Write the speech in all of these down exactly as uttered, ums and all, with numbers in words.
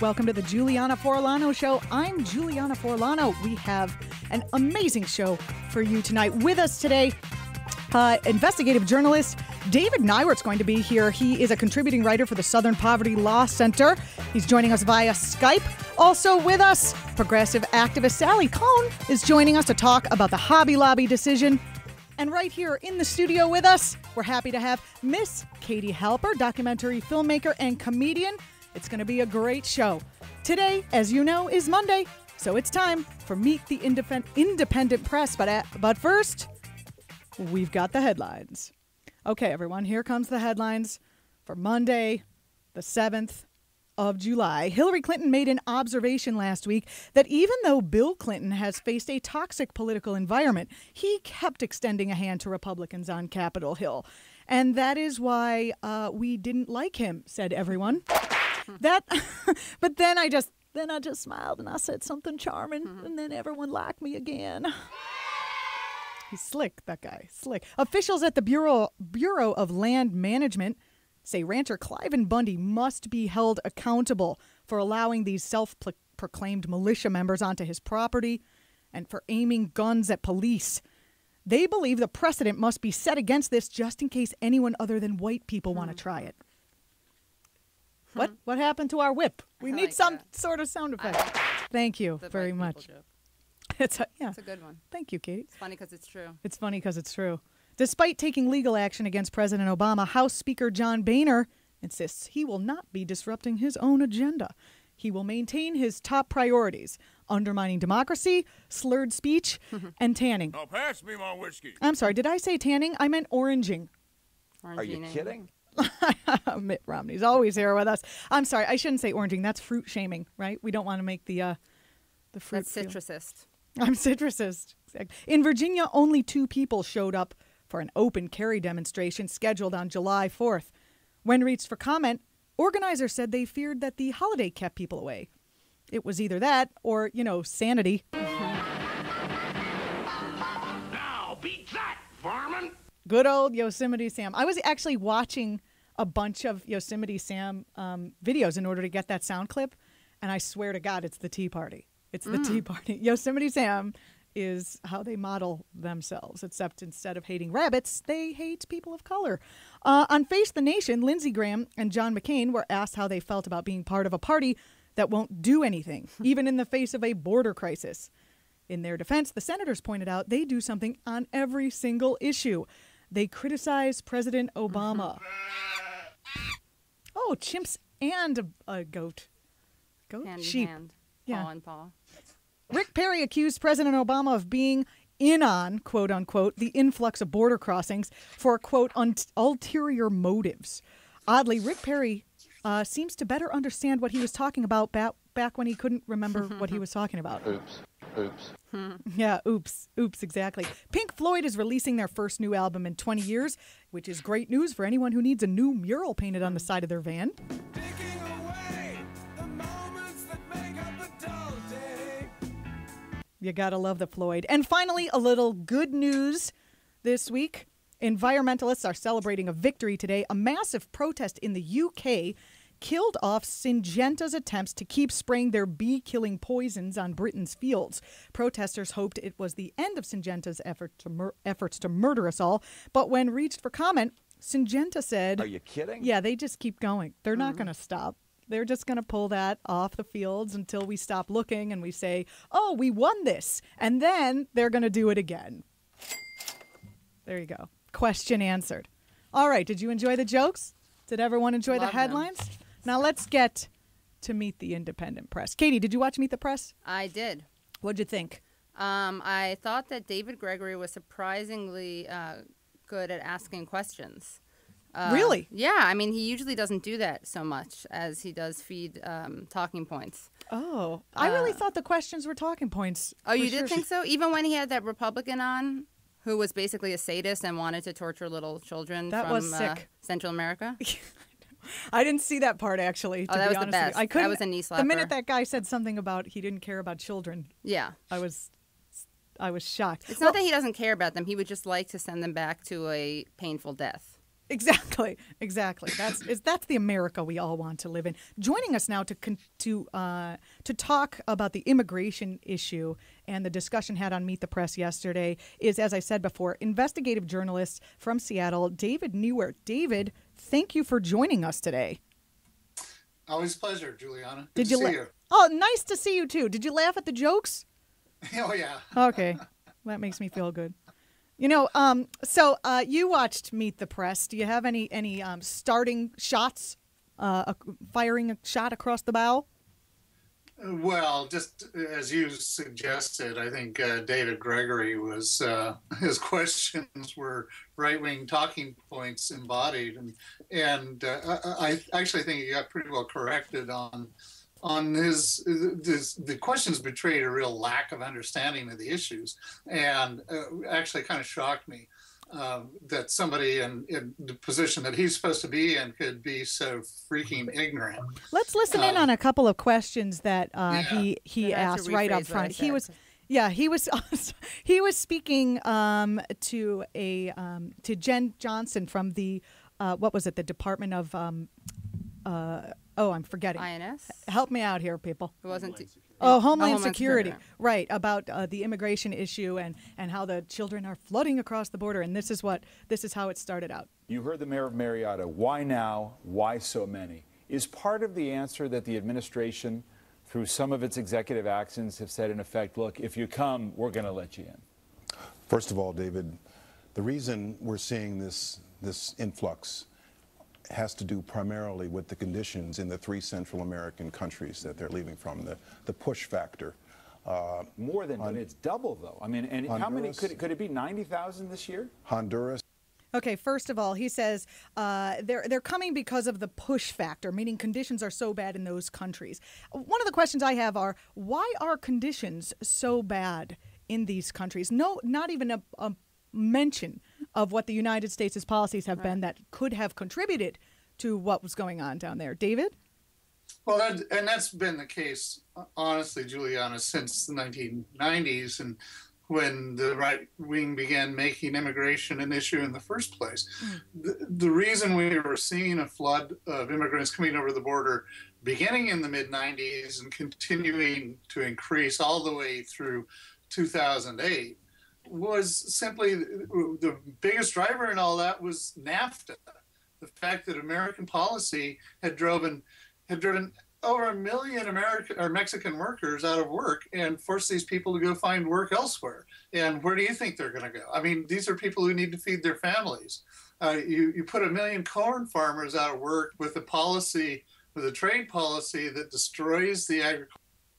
Welcome to the Julianna Forlano Show. I'm Julianna Forlano. We have an amazing show for you tonight. With us today, uh, investigative journalist David Neiwert's going to be here. He is a contributing writer for the Southern Poverty Law Center. He's joining us via Skype. Also with us, progressive activist Sally Cohn is joining us to talk about the Hobby Lobby decision. And right here in the studio with us, we're happy to have Miss Katie Halper, documentary filmmaker and comedian. It's going to be a great show. Today, as you know, is Monday, so it's time for Meet the Independ- Independent Press. But, uh, but first, we've got the headlines. Okay, everyone, here comes the headlines for Monday, the seventh of July. Hillary Clinton made an observation last week that even though Bill Clinton has faced a toxic political environment, he kept extending a hand to Republicans on Capitol Hill. And that is why uh, we didn't like him, said everyone. That, but then I just then I just smiled and I said something charming, mm-hmm. and then everyone liked me again. He's slick, that guy, slick. Officials at the Bureau Bureau of Land Management say rancher Cliven Bundy must be held accountable for allowing these self-proclaimed militia members onto his property and for aiming guns at police. They believe the precedent must be set against this just in case anyone other than white people hmm. want to try it. What what happened to our whip? We I need like some that. sort of sound effect. Like Thank you very much. It's a, yeah. It's a good one. Thank you, Katie. It's funny because it's true. It's funny because it's true. Despite taking legal action against President Obama, House Speaker John Boehner insists he will not be disrupting his own agenda. He will maintain his top priorities: undermining democracy, slurred speech, and tanning. Oh, pass me my whiskey. I'm sorry, did I say tanning? I meant oranging. Are you kidding? Mitt Romney's always here with us. I'm sorry, I shouldn't say oranging. That's fruit shaming, right? We don't want to make the uh, the fruit. That's citrusist. Feel. I'm citrusist. In Virginia, only two people showed up for an open carry demonstration scheduled on July fourth. When reached for comment, organizers said they feared that the holiday kept people away. It was either that or, you know, sanity. Now beat that, varmint! Good old Yosemite Sam. I was actually watching a bunch of Yosemite Sam um, videos in order to get that sound clip, and I swear to God, it's the Tea Party. It's the mm. Tea Party. Yosemite Sam is how they model themselves, except instead of hating rabbits, they hate people of color. Uh, on Face the Nation, Lindsey Graham and John McCain were asked how they felt about being part of a party that won't do anything, even in the face of a border crisis. In their defense, the senators pointed out they do something on every single issue. They criticize President Obama. Oh, chimps and a, a goat. Goat? Hand Sheep. in hand. Yeah. Paw and paw. Rick Perry accused President Obama of being in on, quote unquote, the influx of border crossings for, quote, un- ulterior motives. Oddly, Rick Perry uh, seems to better understand what he was talking about back, back when he couldn't remember what he was talking about. Oops. Oops. Yeah, oops. Oops, exactly. Pink Floyd is releasing their first new album in twenty years, which is great news for anyone who needs a new mural painted on the side of their van. You gotta love the Floyd. And finally, a little good news this week. Environmentalists are celebrating a victory today. A massive protest in the U K killed off Syngenta's attempts to keep spraying their bee-killing poisons on Britain's fields. Protesters hoped it was the end of Syngenta's effort to mur- efforts to murder us all. But when reached for comment, Syngenta said, "Are you kidding?" Yeah, they just keep going. They're mm-hmm. not going to stop. They're just going to pull that off the fields until we stop looking and we say, oh, we won this. And then they're going to do it again. There you go. Question answered. All right. Did you enjoy the jokes? Did everyone enjoy Love the headlines? Them. Now let's get to Meet the Independent Press. Katie, did you watch Meet the Press? I did. What'd you think? Um, I thought that David Gregory was surprisingly uh, good at asking questions. Uh, really? Yeah. I mean, he usually doesn't do that so much as he does feed um, talking points. Oh, I uh, really thought the questions were talking points. Oh, you sure. did think so? Even when he had that Republican on who was basically a sadist and wanted to torture little children that from was sick. Uh, Central America? I didn't see that part, actually, to oh, that be was honest the best. with you. I couldn't, that was a knee slapper. The minute that guy said something about he didn't care about children, yeah, I was I was shocked. It's well, not that he doesn't care about them. He would just like to send them back to a painful death. Exactly, exactly. That's is that's the America we all want to live in. Joining us now to con- to uh, to talk about the immigration issue and the discussion had on Meet the Press yesterday is, as I said before, investigative journalist from Seattle, David Neiwert. David, thank you for joining us today. Always a pleasure, Juliana. Good Did to you see la- you. Oh, nice to see you too. Did you laugh at the jokes? Oh yeah. Okay, that makes me feel good. You know, um, so uh, you watched Meet the Press. Do you have any any um, starting shots, uh, firing a shot across the bow? Well, just as you suggested, I think uh, David Gregory was uh, his questions were right-wing talking points embodied, and and uh, I, I actually think he got pretty well corrected on on his, his the questions betrayed a real lack of understanding of the issues, and uh, actually kind of shocked me. Um, that somebody in, in the position that he's supposed to be in could be so freaking ignorant. Let's listen in Um, on a couple of questions that uh, yeah. he he You'd have asked to right up rephrase what I front. He said. was, yeah, he was he was speaking um, to a um, to Jen Johnson from the uh, what was it? The Department of um, uh, oh, I'm forgetting. I N S? Help me out here, people. It wasn't. T- Oh, Homeland, Homeland Security. Security. Right, about uh, the immigration issue and, and how the children are flooding across the border. And this is what this is how it started out. You heard the mayor of Marietta. Why now? Why so many? Is part of the answer that the administration, through some of its executive actions, have said in effect, look, if you come, we're going to let you in? First of all, David, the reason we're seeing this, this influx has to do primarily with the conditions in the three Central American countries that they're leaving from, the, the push factor. Uh, More than, on, it's double, though. I mean, and Honduras, how many, could it, could it be ninety thousand this year? Honduras. Okay, first of all, he says uh, they're they're coming because of the push factor, meaning conditions are so bad in those countries. One of the questions I have are, why are conditions so bad in these countries? No, not even a, a mention of what the United States' policies have been that could have contributed to what was going on down there. David? Well, that, and that's been the case, honestly, Juliana, since the nineteen nineties and when the right wing began making immigration an issue in the first place. Mm. The, the reason we were seeing a flood of immigrants coming over the border beginning in the mid nineties and continuing to increase all the way through two thousand eight was simply the biggest driver in all that was NAFTA. The fact that American policy had driven had driven over a million American or Mexican workers out of work and forced these people to go find work elsewhere. And where do you think they're going to go? I mean, these are people who need to feed their families. Uh, you, you put a million corn farmers out of work with a policy, with a trade policy that destroys the agriculture.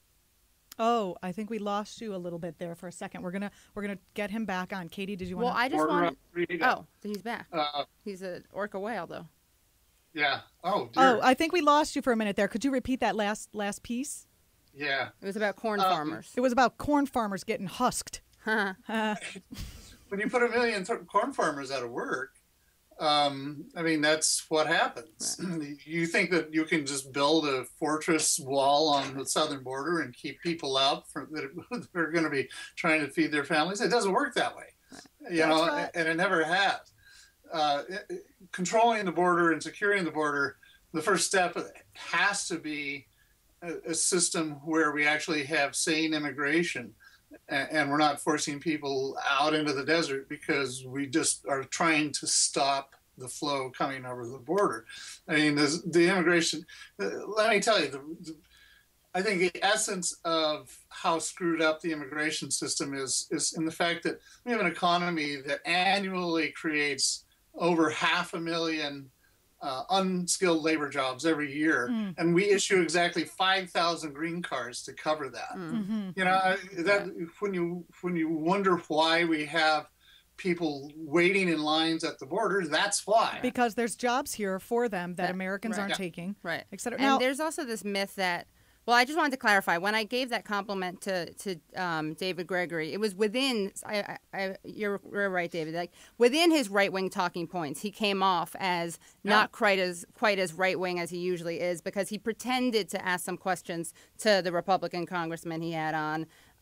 Oh, I think we lost you a little bit there for a second. We're gonna we're gonna get him back on. Katie, did you want? Well, I just Or want. Rodrigo. Oh, he's back. Uh, He's an orca whale, though. yeah. Oh, Oh, dear. I think we lost you for a minute there. Could you repeat that last last piece? yeah. It was about corn Um, farmers. It was about corn farmers getting husked. Huh. Uh, When you put a million th- corn farmers out of work, um, I mean, that's what happens. Right. You think that you can just build a fortress wall on the southern border and keep people out from, that are going to be trying to feed their families? It doesn't work that way, right. you That's know, right. and it never has. Uh, it, controlling the border and securing the border, the first step has to be a, a system where we actually have sane immigration. And we're not forcing people out into the desert because we just are trying to stop the flow coming over the border. I mean, the, the immigration, let me tell you, the, the, I think the essence of how screwed up the immigration system is, is in the fact that we have an economy that annually creates over half a million Uh, unskilled labor jobs every year, Mm. and we issue exactly five thousand green cards to cover that. mm-hmm. You know, that when you when you wonder why we have people waiting in lines at the border, that's why. Because there's jobs here for them that That- Americans right. aren't Yeah. taking, Right. et cetera. And Now, there's also this myth that, well, I just wanted to clarify. When I gave that compliment to to um, David Gregory, it was within. I, I, I you're, you're right, David. Like within his right wing talking points, he came off as not Yeah. quite as quite as right wing as he usually is because he pretended to ask some questions to the Republican congressman he had on.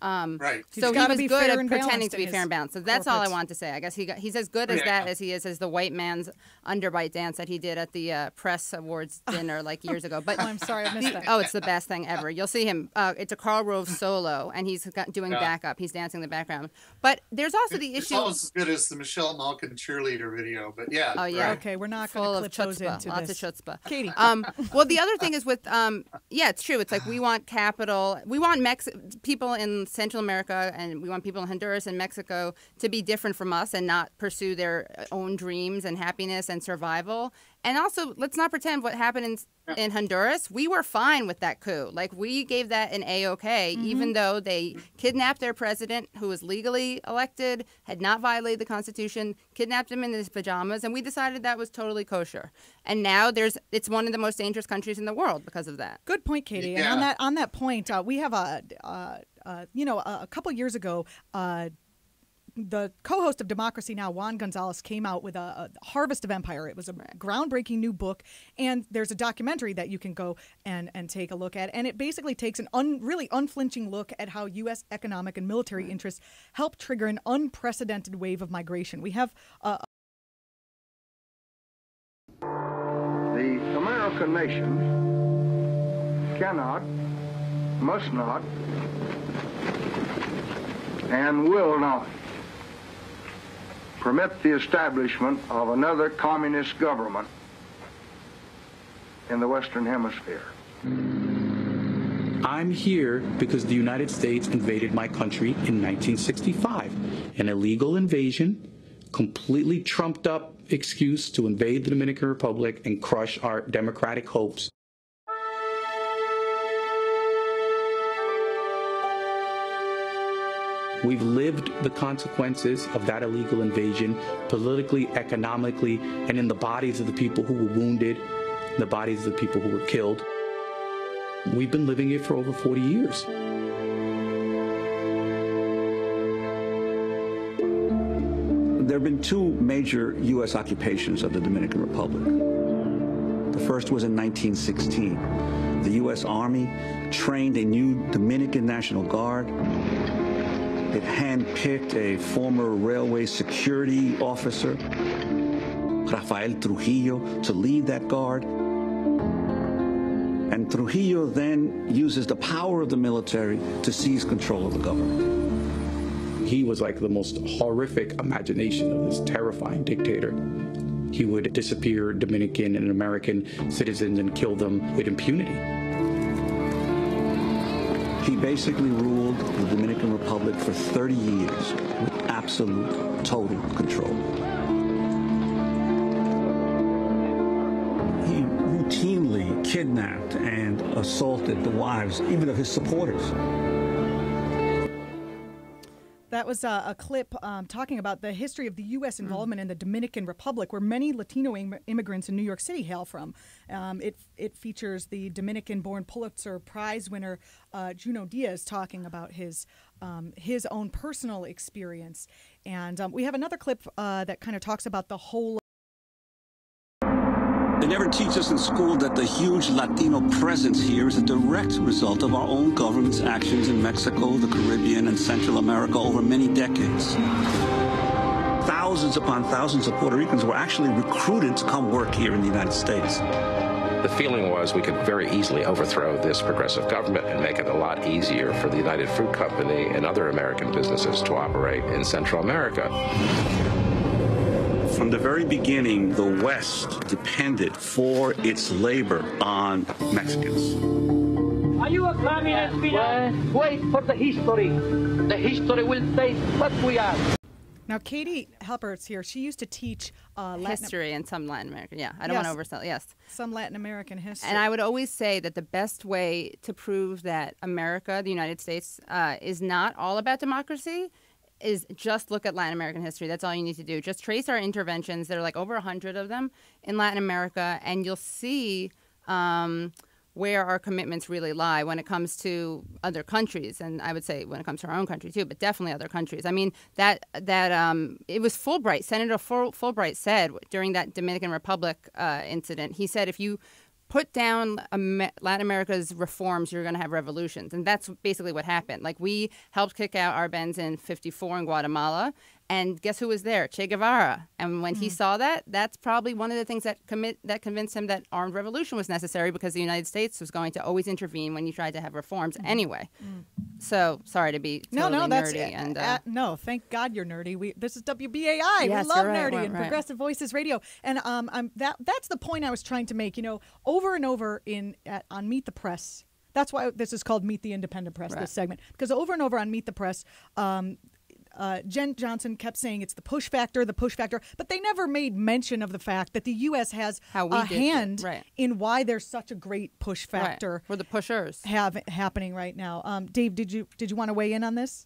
Um, right. He's So he gotta was be good fair at and pretending balanced to be in fair his and balanced. So that's all I corporates. want to say. I guess he got, he's as good as Yeah. that as he is as the white man's underbite dance that he did at the uh, press awards dinner like years ago. But Oh, I'm sorry, I missed the- that. Oh, it's the best thing ever. You'll see him. Uh, it's a Karl Rove solo, and he's got, doing Yeah. backup. He's dancing in the background. But there's also the It's issue. almost as good as the Michelle Malkin cheerleader video, but yeah. Oh, yeah. right. Okay, we're not Full going to of clip those chutzpah, into lots this. of chutzpah. Katie. Um, well, the other thing is with, um, yeah, it's true. It's like we want capital. We want Mex- people in Central America, and we want people in Honduras and Mexico to be different from us and not pursue their own dreams and happiness and survival. And also, let's not pretend what happened in in Honduras. We were fine with that coup. Like, we gave that an A-OK, Mm-hmm. even though they kidnapped their president, who was legally elected, had not violated the Constitution, kidnapped him in his pajamas, and we decided that was totally kosher. And now there's it's one of the most dangerous countries in the world because of that. Good point, Katie. And Yeah. on that on that point, uh, we have a uh, uh, you know a, a couple years ago. Uh, the co-host of Democracy Now!, Juan Gonzalez, came out with a, a Harvest of Empire. It was a groundbreaking new book, and there's a documentary that you can go and, and take a look at. And it basically takes an un, really unflinching look at how U S economic and military interests helped trigger an unprecedented wave of migration. We have uh, The American nation cannot, must not, and will not permit the establishment of another communist government in the Western Hemisphere. I'm here because the United States invaded my country in nineteen sixty-five. An illegal invasion, completely trumped up excuse to invade the Dominican Republic and crush our democratic hopes. We've lived the consequences of that illegal invasion politically, economically, and in the bodies of the people who were wounded, the bodies of the people who were killed. We've been living it for over forty years. There have been two major U S occupations of the Dominican Republic. The first was in nineteen sixteen. The U S Army trained a new Dominican National Guard. It handpicked a former railway security officer, Rafael Trujillo, to lead that guard. And Trujillo then uses the power of the military to seize control of the government. He was like the most horrific imagination of this terrifying dictator. He would disappear Dominican and American citizens and kill them with impunity. He basically ruled the Dominican Republic for thirty years with absolute, total control. He routinely kidnapped and assaulted the wives, even of his supporters. That was a, a clip um, talking about the history of the U S involvement mm. in the Dominican Republic, where many Latino im- immigrants in New York City hail from. Um, it it features the Dominican-born Pulitzer Prize winner uh, Juno Diaz talking about his um, his own personal experience. And um, we have another clip uh, that kind of talks about the whole. They never teach us in school that the huge Latino presence here is a direct result of our own government's actions in Mexico, the Caribbean, and Central America over many decades. Thousands upon thousands of Puerto Ricans were actually recruited to come work here in the United States. The feeling was we could very easily overthrow this progressive government and make it a lot easier for the United Fruit Company and other American businesses to operate in Central America. From the very beginning, the West depended for its labor on Mexicans. Are you a communist? Well, wait for the history. The history will say what we are. Now, Katie Halper is here. She used to teach uh, Latin history in some Latin American. Yeah, I don't yes. want to oversell. Yes, some Latin American history. And I would always say that the best way to prove that America, the United States, uh, is not all about democracy is just look at Latin American history. That's all you need to do. Just trace our interventions. There are like over a hundred of them in Latin America, and you'll see um, where our commitments really lie when it comes to other countries, and I would say when it comes to our own country too, but definitely other countries. I mean, that that um, it was Fulbright. Senator Fulbright said during that Dominican Republic uh, incident, he said if you put down Latin America's reforms, you're going to have revolutions. And that's basically what happened. Like, we helped kick out Arbenz in fifty-four in Guatemala. And guess who was there? Che Guevara. And when mm. he saw that, that's probably one of the things that commit that convinced him that armed revolution was necessary, because the United States was going to always intervene when you tried to have reforms mm. anyway. Mm. So sorry to be totally no, no, that's, nerdy. And, uh, uh, no, thank God you're nerdy. We This is W B A I. Yes, we love right, nerdy right, and right. Progressive Voices Radio. And um, I'm, that that's the point I was trying to make. You know, over and over in at, on Meet the Press. That's why this is called Meet the Independent Press, right. this segment. Because over and over on Meet the Press, um, Uh, Jen Johnson kept saying it's the push factor, the push factor, but they never made mention of the fact that the U S has How we a did hand right. in why there's such a great push factor. Right. We're the pushers. Have happening right now. Um, Dave, did you did you want to weigh in on this?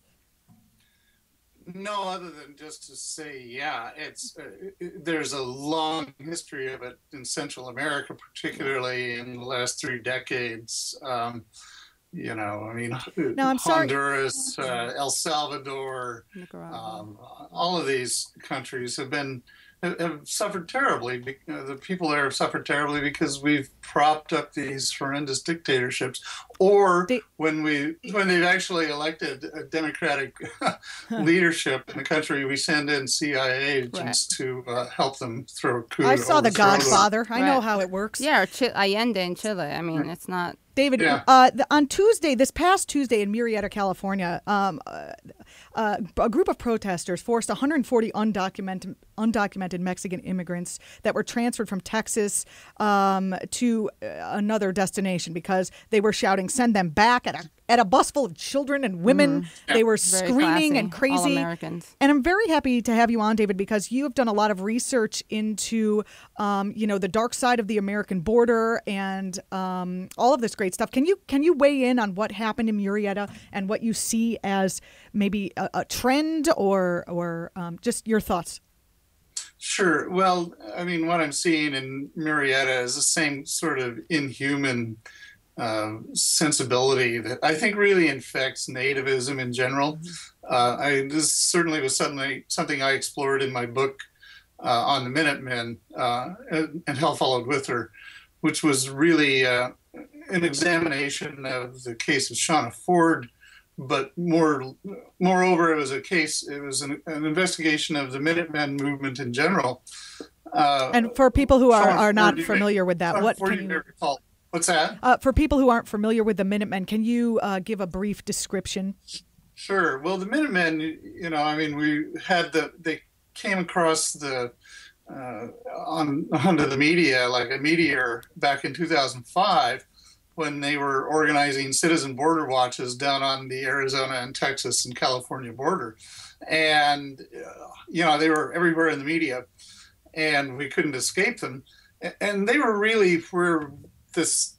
No, other than just to say, yeah, it's uh, it, there's a long history of it in Central America, particularly in the last three decades. Um, You know, I mean, no, I'm Honduras, uh, El Salvador, um, all of these countries have been have, have suffered terribly. You know, the people there have suffered terribly because we've propped up these horrendous dictatorships, or they, when we when they've actually elected a democratic leadership in the country, we send in C I A agents right. to uh, help them throw a coup. I saw The Godfather. Them. I right. know how it works. Yeah, or Ch- Allende in Chile. I mean, it's not. David, yeah. uh, the, on Tuesday, this past Tuesday in Murrieta, California, um, uh, uh, a group of protesters forced one hundred forty undocumented, undocumented Mexican immigrants that were transferred from Texas um, to another destination because they were shouting, "Send them back!" at a at a bus full of children and women. Mm-hmm. They were Very screaming classy. and crazy. All Americans. And I'm very happy to have you on, David, because you have done a lot of research into, um, you know, the dark side of the American border and um, all of this great stuff. Can you can you weigh in on what happened in Murrieta and what you see as maybe a, a trend or or um, just your thoughts? Sure. Well, I mean, what I'm seeing in Murrieta is the same sort of inhuman Uh, sensibility that I think really infects nativism in general. Uh, I, this certainly was something, something I explored in my book uh, on the Minutemen, uh, and, and Hell Followed With Her, which was really uh, an examination of the case of Shauna Ford, but more, moreover, it was a case, it was an, an investigation of the Minutemen movement in general. Uh, and for people who are, are not Ford, familiar with that, Shauna what Ford, can you... recall? What's that? Uh, for people who aren't familiar with the Minutemen, can you uh, give a brief description? Sure. Well, the Minutemen, you know, I mean, we had the, they came across the, uh, on onto the media like a meteor back in two thousand five when they were organizing citizen border watches down on the Arizona and Texas and California border. And, uh, you know, they were everywhere in the media and we couldn't escape them. And they were really, were this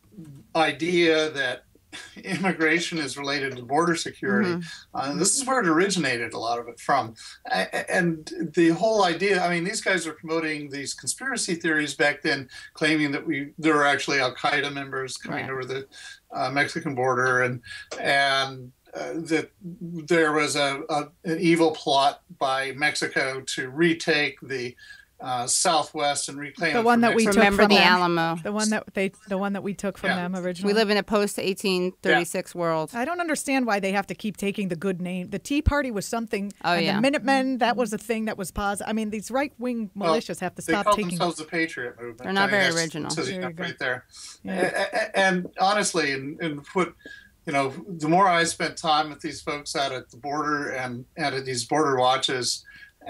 idea that immigration is related to border security. Mm-hmm. Uh, this is where it originated, a lot of it from. And the whole idea, I mean, these guys were promoting these conspiracy theories back then, claiming that we there were actually Al-Qaeda members coming right. over the uh, Mexican border, and and uh, that there was a, a an evil plot by Mexico to retake the Uh, Southwest and reclaim the one that we took Remember from the them. Alamo. The one that they, the one that we took from yeah. them originally. We live in a post eighteen thirty-six yeah. world. I don't understand why they have to keep taking the good name. The Tea Party was something. Oh and yeah. The Minutemen, that was a thing that was positive. I mean, these right wing militias well, have to stop they call taking. themselves the Patriot Movement. They're not I mean, very that's, original. Says there enough right there. Yeah. And, and honestly, and, and put. You know, the more I spent time with these folks out at the border and, and at these border watches,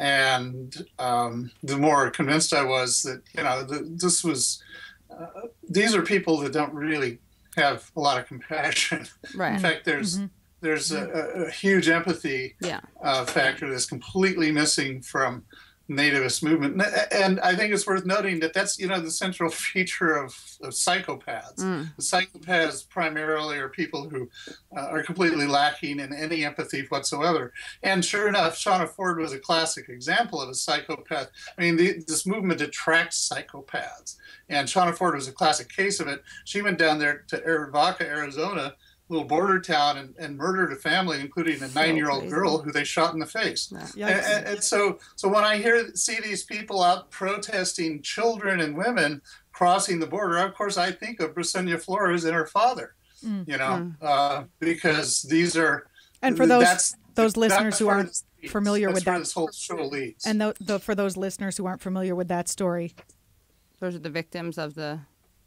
and um, the more convinced I was that, you know, the, this was, uh, these are people that don't really have a lot of compassion. Right. In fact, there's mm-hmm. there's a, a huge empathy yeah. uh, factor that's completely missing from nativist movement. And I think it's worth noting that that's, you know, the central feature of, of psychopaths. Mm. The psychopaths primarily are people who uh, are completely lacking in any empathy whatsoever. And sure enough, Shauna Ford was a classic example of a psychopath. I mean, the, this movement attracts psychopaths. And Shauna Ford was a classic case of it. She went down there to Vaca, Arizona, little border town and, and murdered a family, including a nine-year-old crazy. girl who they shot in the face. Yeah. And, and, and so, so when I hear see these people out protesting children and women crossing the border, of course I think of Brisenia Flores and her father. Mm. You know, Mm. uh, because these are And for those that's, those listeners that's who where aren't this leads. familiar that's with where that, this whole show leads. and the, the, for those listeners who aren't familiar with that story, Those are the victims of the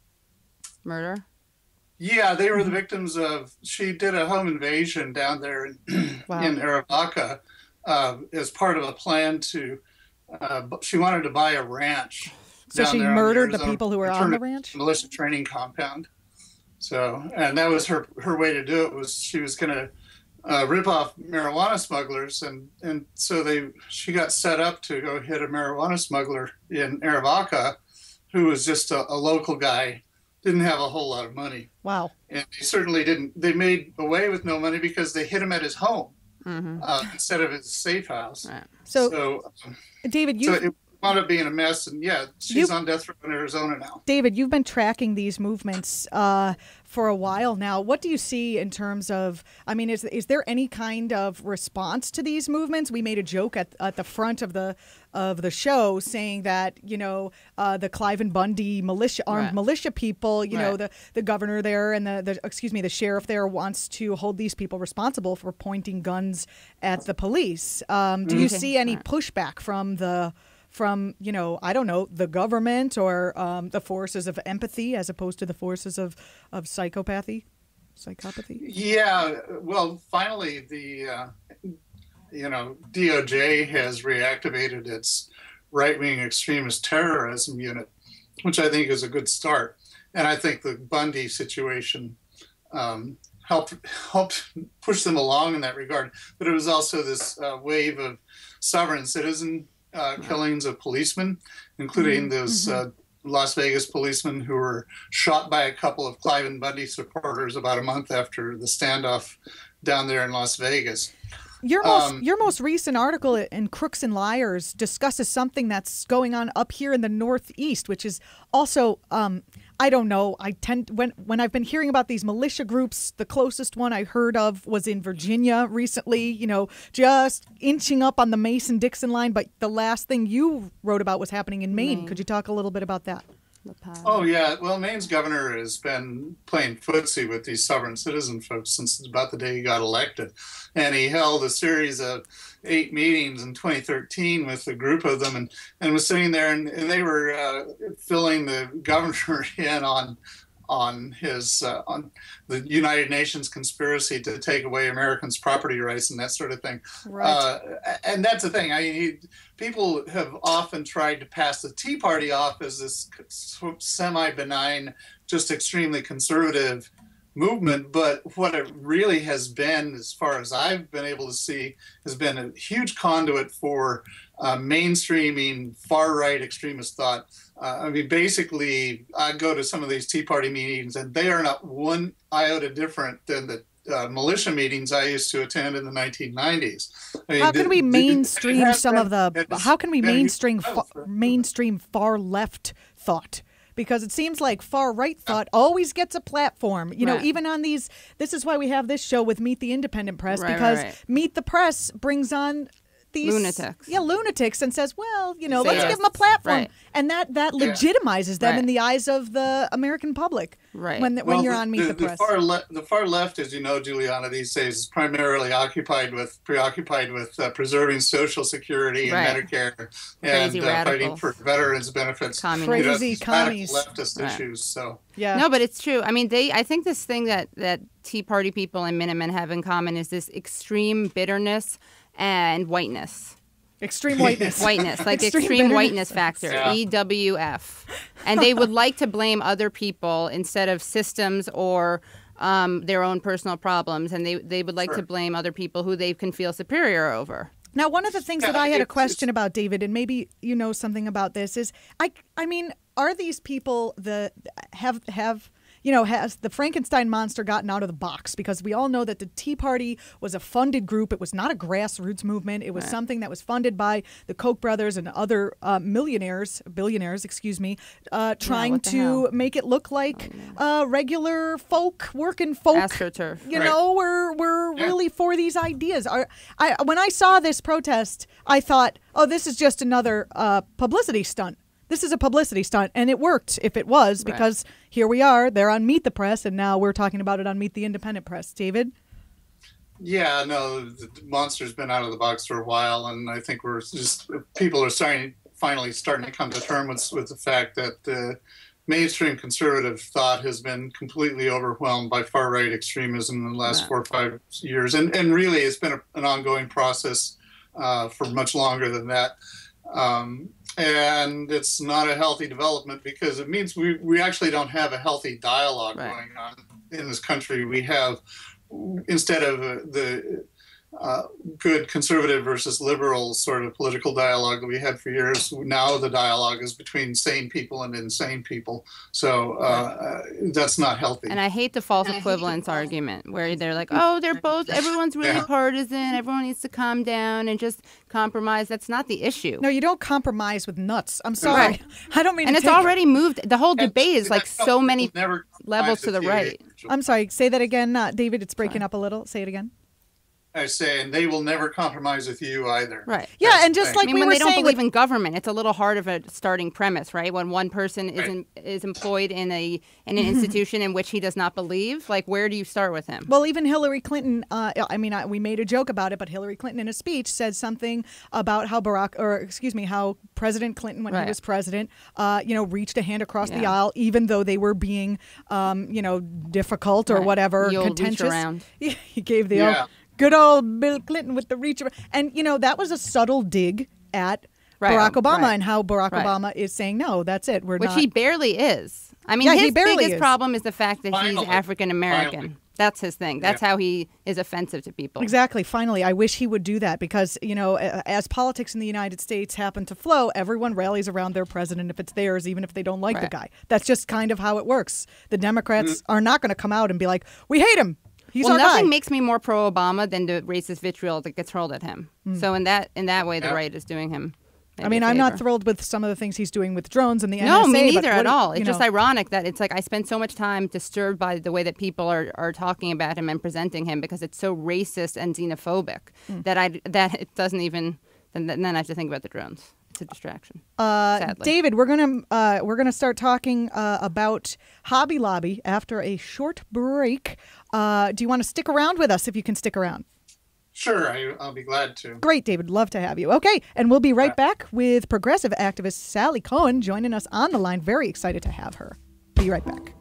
murder? Yeah, they were the victims of, she did a home invasion down there in, Wow. in Arivaca uh, as part of a plan to, uh, bu- she wanted to buy a ranch. So down she there on murdered the Arizona- people who were on turned the it ranch? into a militia training compound. So, and that was her, her way to do it, was she was going to uh, rip off marijuana smugglers. And, and so they, she got set up to go hit a marijuana smuggler in Arivaca, who was just a, a local guy, didn't have a whole lot of money. Wow. And they certainly didn't, they made away with no money because they hit him at his home Mm-hmm. uh, instead of his safe house. Right. So, So, um, David, so you it wound up being a mess. And yeah, she's You- on death row in Arizona now. David, you've been tracking these movements uh, for a while now. What do you see in terms of, I mean, is is there any kind of response to these movements? We made a joke at, at the front of the of the show saying that, you know, uh, the Clive and Bundy militia, armed Right. militia people, you know, Right. the, the governor there and the, the, excuse me, the sheriff there wants to hold these people responsible for pointing guns at the police. Um, do you Okay. see any Right. pushback from the from, you know, I don't know, the government or um, the forces of empathy as opposed to the forces of, of psychopathy, psychopathy? Yeah, well, finally, the, uh, you know, D O J has reactivated its right-wing extremist terrorism unit, which I think is a good start. And I think the Bundy situation um, helped helped push them along in that regard. But it was also this uh, wave of sovereign citizen uh, killings of policemen, including those uh, Las Vegas policemen who were shot by a couple of Clive and Bundy supporters about a month after the standoff down there in Las Vegas. Your most Um, your most recent article in Crooks and Liars discusses something that's going on up here in the Northeast, which is also um, I don't know. I tend when when I've been hearing about these militia groups, the closest one I heard of was in Virginia recently. You know, just inching up on the Mason-Dixon line. But the last thing you wrote about was happening in Maine. Maine. Could you talk a little bit about that? Oh, yeah. Well, Maine's governor has been playing footsie with these sovereign citizen folks since about the day he got elected. And he held a series of eight meetings in twenty thirteen with a group of them and, and was sitting there and, and they were uh, filling the governor in on on his uh, on the United Nations conspiracy to take away Americans' property rights and that sort of thing. Right. Uh, and that's the thing. I mean, he, people have often tried to pass the Tea Party off as this semi-benign, just extremely conservative movement, but what it really has been, as far as I've been able to see, has been a huge conduit for uh, mainstreaming far-right extremist thought. Uh, I mean, basically, I go to some of these Tea Party meetings, and they are not one iota different than the uh, militia meetings I used to attend in the nineteen nineties. I mean, How can the- we the- mainstream it has some been- of the? it's How can we been a huge mainstream battle fa- for- mainstream far left thought? Because it seems like far right thought always gets a platform. You know, Right. even on these. This is why we have this show with Meet the Independent Press, Right, right, because right. Meet the Press brings on these Lunatics. Yeah, lunatics, and says, well, you know, let's Sadists. give them a platform, Right. and that that Yeah. legitimizes them Right. in the eyes of the American public. Right. When when Well, you're on Meet the, Press. far le- the far left, as you know, Juliana, these days is primarily occupied with preoccupied with uh, preserving Social Security and Right. Medicare Crazy and uh, fighting radicals. for veterans benefits. Communists. You know, Crazy these radical commies. leftist Right. issues. So yeah. No, but it's true. I mean, they. I think this thing that that Tea Party people and Minutemen have in common is this extreme bitterness and whiteness. Extreme whiteness. Whiteness, like Extreme extreme, bitterness. whiteness factor, Yeah. E W F. And they would like to blame other people instead of systems or um, their own personal problems. And they, they would like Sure. to blame other people who they can feel superior over. Now, one of the things Yeah, that I had a it's- question about, David, and maybe you know something about this, is I, I mean, are these people the have have you know, has the Frankenstein monster gotten out of the box? Because we all know that the Tea Party was a funded group. It was not a grassroots movement. It was Right. something that was funded by the Koch brothers and other uh, millionaires, billionaires, excuse me, uh, trying what the to hell? make it look like uh, regular folk, working folk. AstroTurf. You Right. know, we're we're Yeah. really for these ideas. Are, I when I saw this protest, I thought, oh, this is just another uh, publicity stunt. This is a publicity stunt, and it worked if it was, Right. because here we are. They're on Meet the Press, and now we're talking about it on Meet the Independent Press. David? Yeah, no, the monster's been out of the box for a while, and I think we're just people are starting finally starting to come to terms with, with the fact that the mainstream conservative thought has been completely overwhelmed by far right extremism in the last Yeah. four or five years, and and really it's been a, an ongoing process uh, for much longer than that. Um, and it's not a healthy development because it means we, we actually don't have a healthy dialogue Right. going on in this country. We have, instead of uh, the uh, good conservative versus liberal sort of political dialogue that we had for years, now the dialogue is between sane people and insane people. So uh, that's not healthy. And I hate the false equivalence argument where they're like, oh, they're both, everyone's really Yeah. partisan. Everyone needs to calm down and just compromise. That's not the issue. No, you don't compromise with nuts. I'm sorry. Right. I don't mean And to it's take- already moved. The whole debate is like No, so many never levels to the right. I'm sorry. Say that again, uh, David. It's breaking up a little. Say it again. I say, and they will never compromise with you either. Right. Yeah, That's and the just thing. like I mean, we when were they don't saying believe with- in government, it's a little hard of a starting premise, right? When one person is Right. in, is employed in a in an institution in which he does not believe, like where do you start with him? Well, even Hillary Clinton, uh, I mean, I, we made a joke about it, but Hillary Clinton in a speech said something about how Barack, or excuse me, how President Clinton, when Right. he was president, uh, you know, reached a hand across the Yeah. aisle, even though they were being, um, you know, difficult or Right. whatever, The old reach contentious. around. He gave the Yeah. old, good old Bill Clinton with the reach around. And, you know, that was a subtle dig at Right. Barack Obama Right. and how Barack Right. Obama is saying, no, that's it. We're Which not. he barely is. I mean, Yeah, he his barely biggest is. problem is the fact that Finally. he's African American. Finally. That's his thing. That's Yeah. how he is offensive to people. Exactly. Finally, I wish he would do that because, you know, a- as politics in the United States happen to flow, everyone rallies around their president if it's theirs, even if they don't like the Right. guy. That's just kind of how it works. The Democrats are not going to come out and be like, we hate him. He's well, our nothing guy. makes me more pro-Obama than the racist vitriol that gets hurled at him. So in that in that way, the Yeah. right is doing him. I maybe mean, a I'm not favor. thrilled with some of the things he's doing with drones and the No, N S A. me but neither what at do- all. you It's just know. ironic that it's like I spend so much time disturbed by the way that people are, are talking about him and presenting him because it's so racist and xenophobic Hmm. that I that it doesn't even then, then I have to think about the drones. It's a distraction. Uh, sadly. David, we're gonna uh, we're gonna start talking uh, about Hobby Lobby after a short break. Uh, do you want to stick around with us if you can stick around? Sure, I, I'll be glad to. Great, David. Love to have you. Okay, and we'll be right back with progressive activist Sally Cohen joining us on the line. Very excited to have her. Be right back.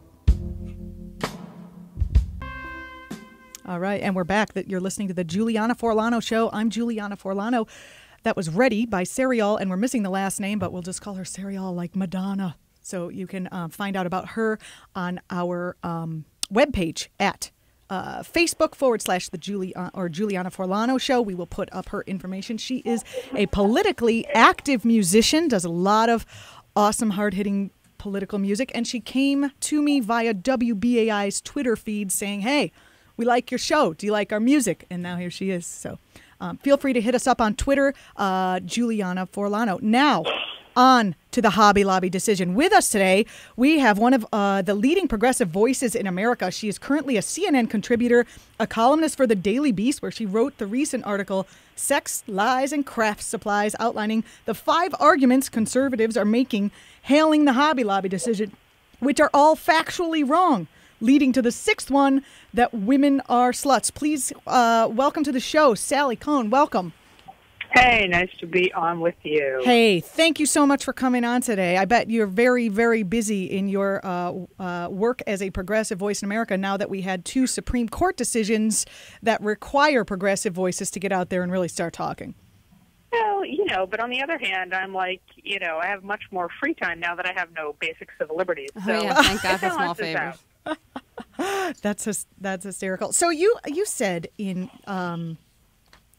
All right, and we're back. That you're listening to the Julianna Forlano Show. I'm Julianna Forlano. That was Ready by Serial, and we're missing the last name, but we'll just call her Serial like Madonna. So you can uh, find out about her on our um, webpage at uh, Facebook forward slash the Julie uh, or Julianna Forlano Show. We will put up her information. She is a politically active musician, does a lot of awesome, hard-hitting political music, and she came to me via W B A I's Twitter feed saying, hey, we like your show. Do you like our music? And now here she is. So um, feel free to hit us up on Twitter, uh, Julianna Forlano. Now, on to the Hobby Lobby decision. With us today, we have one of uh, the leading progressive voices in America. She is currently a C N N contributor, a columnist for the Daily Beast, where she wrote the recent article, Sex, Lies, and Craft Supplies, outlining the five arguments conservatives are making hailing the Hobby Lobby decision, which are all factually wrong, leading to the sixth one, that women are sluts. Please uh, welcome to the show, Sally Cohen. Welcome. Hey, nice to be on with you. Hey, thank you so much for coming on today. I bet you're very, very busy in your uh, uh, work as a progressive voice in America now that we had two Supreme Court decisions that require progressive voices to get out there and really start talking. Well, you know, but on the other hand, I'm like, you know, I have much more free time now that I have no basic civil liberties. So Oh, yeah, thank God it for small balances favors. out. That's hys- that's hysterical. So you you said in um,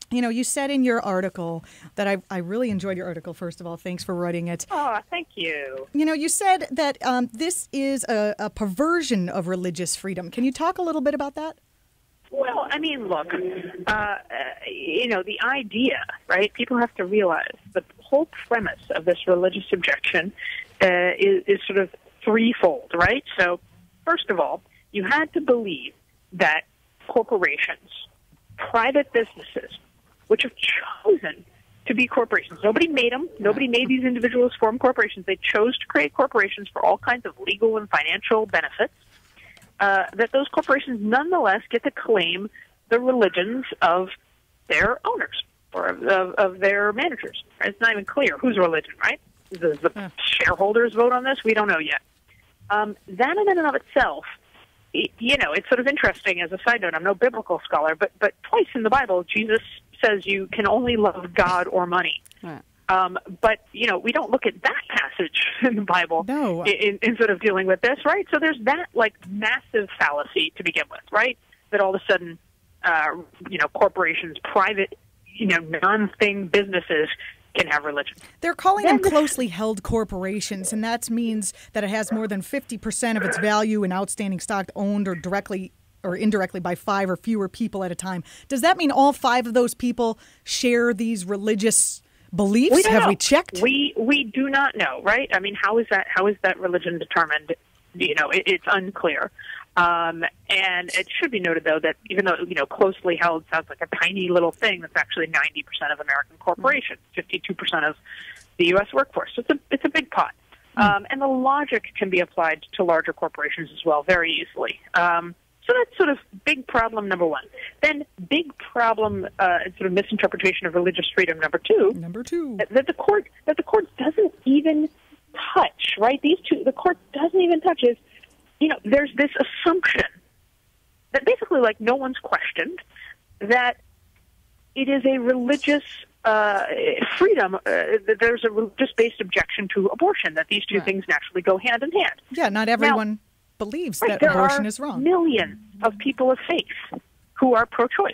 You know, you said in your article that I, I really enjoyed your article, first of all. Thanks for writing it. Oh, thank you. You know, you said that um, this is a, a perversion of religious freedom. Can you talk a little bit about that? Well, I mean, look, uh, uh, you know, the idea, right? People have to realize the whole premise of this religious objection uh, is, is sort of threefold, right? So, first of all, you had to believe that corporations, private businesses, which have chosen to be corporations. Nobody made them. Nobody made these individuals form corporations. They chose to create corporations for all kinds of legal and financial benefits. Uh, that those corporations nonetheless get to claim the religions of their owners or of, of, of their managers. It's not even clear whose religion, right? Does the yeah. shareholders vote on this? We don't know yet. Um, that in and of itself, you know, it's sort of interesting as a side note. I'm no biblical scholar, but but twice in the Bible, Jesus says you can only love God or money. Right. Um, but, you know, we don't look at that passage in the Bible no. in, in sort of dealing with this, right? So there's that, like, massive fallacy to begin with, right? That all of a sudden, uh, you know, corporations, private, you know, non-thing businesses can have religion. They're calling them closely held corporations, and that means that it has more than fifty percent of its value in outstanding stock owned or directly or indirectly by five or fewer people at a time. Does that mean all five of those people share these religious beliefs? We don't Have know. we checked? We we do not know, right? I mean, how is that? How is that religion determined? You know, it, it's unclear. Um, and it should be noted, though, that even though, you know, closely held sounds like a tiny little thing, that's actually ninety percent of American corporations, fifty-two percent of the U S workforce. So it's a, it's a big pot. Um, and the logic can be applied to larger corporations as well very easily. Um, so that's sort of big problem number one. Then big problem, uh, sort of misinterpretation of religious freedom number two. Number two. That, that the court that the court doesn't even touch, right? These two, the court doesn't even touch is, you know, there's this assumption that basically, like, no one's questioned that it is a religious uh, freedom, uh, that there's a religious-based objection to abortion, that these two right. things naturally go hand in hand. Yeah, not everyone now, believes right, that abortion are is wrong. Millions of people of faith who are pro-choice.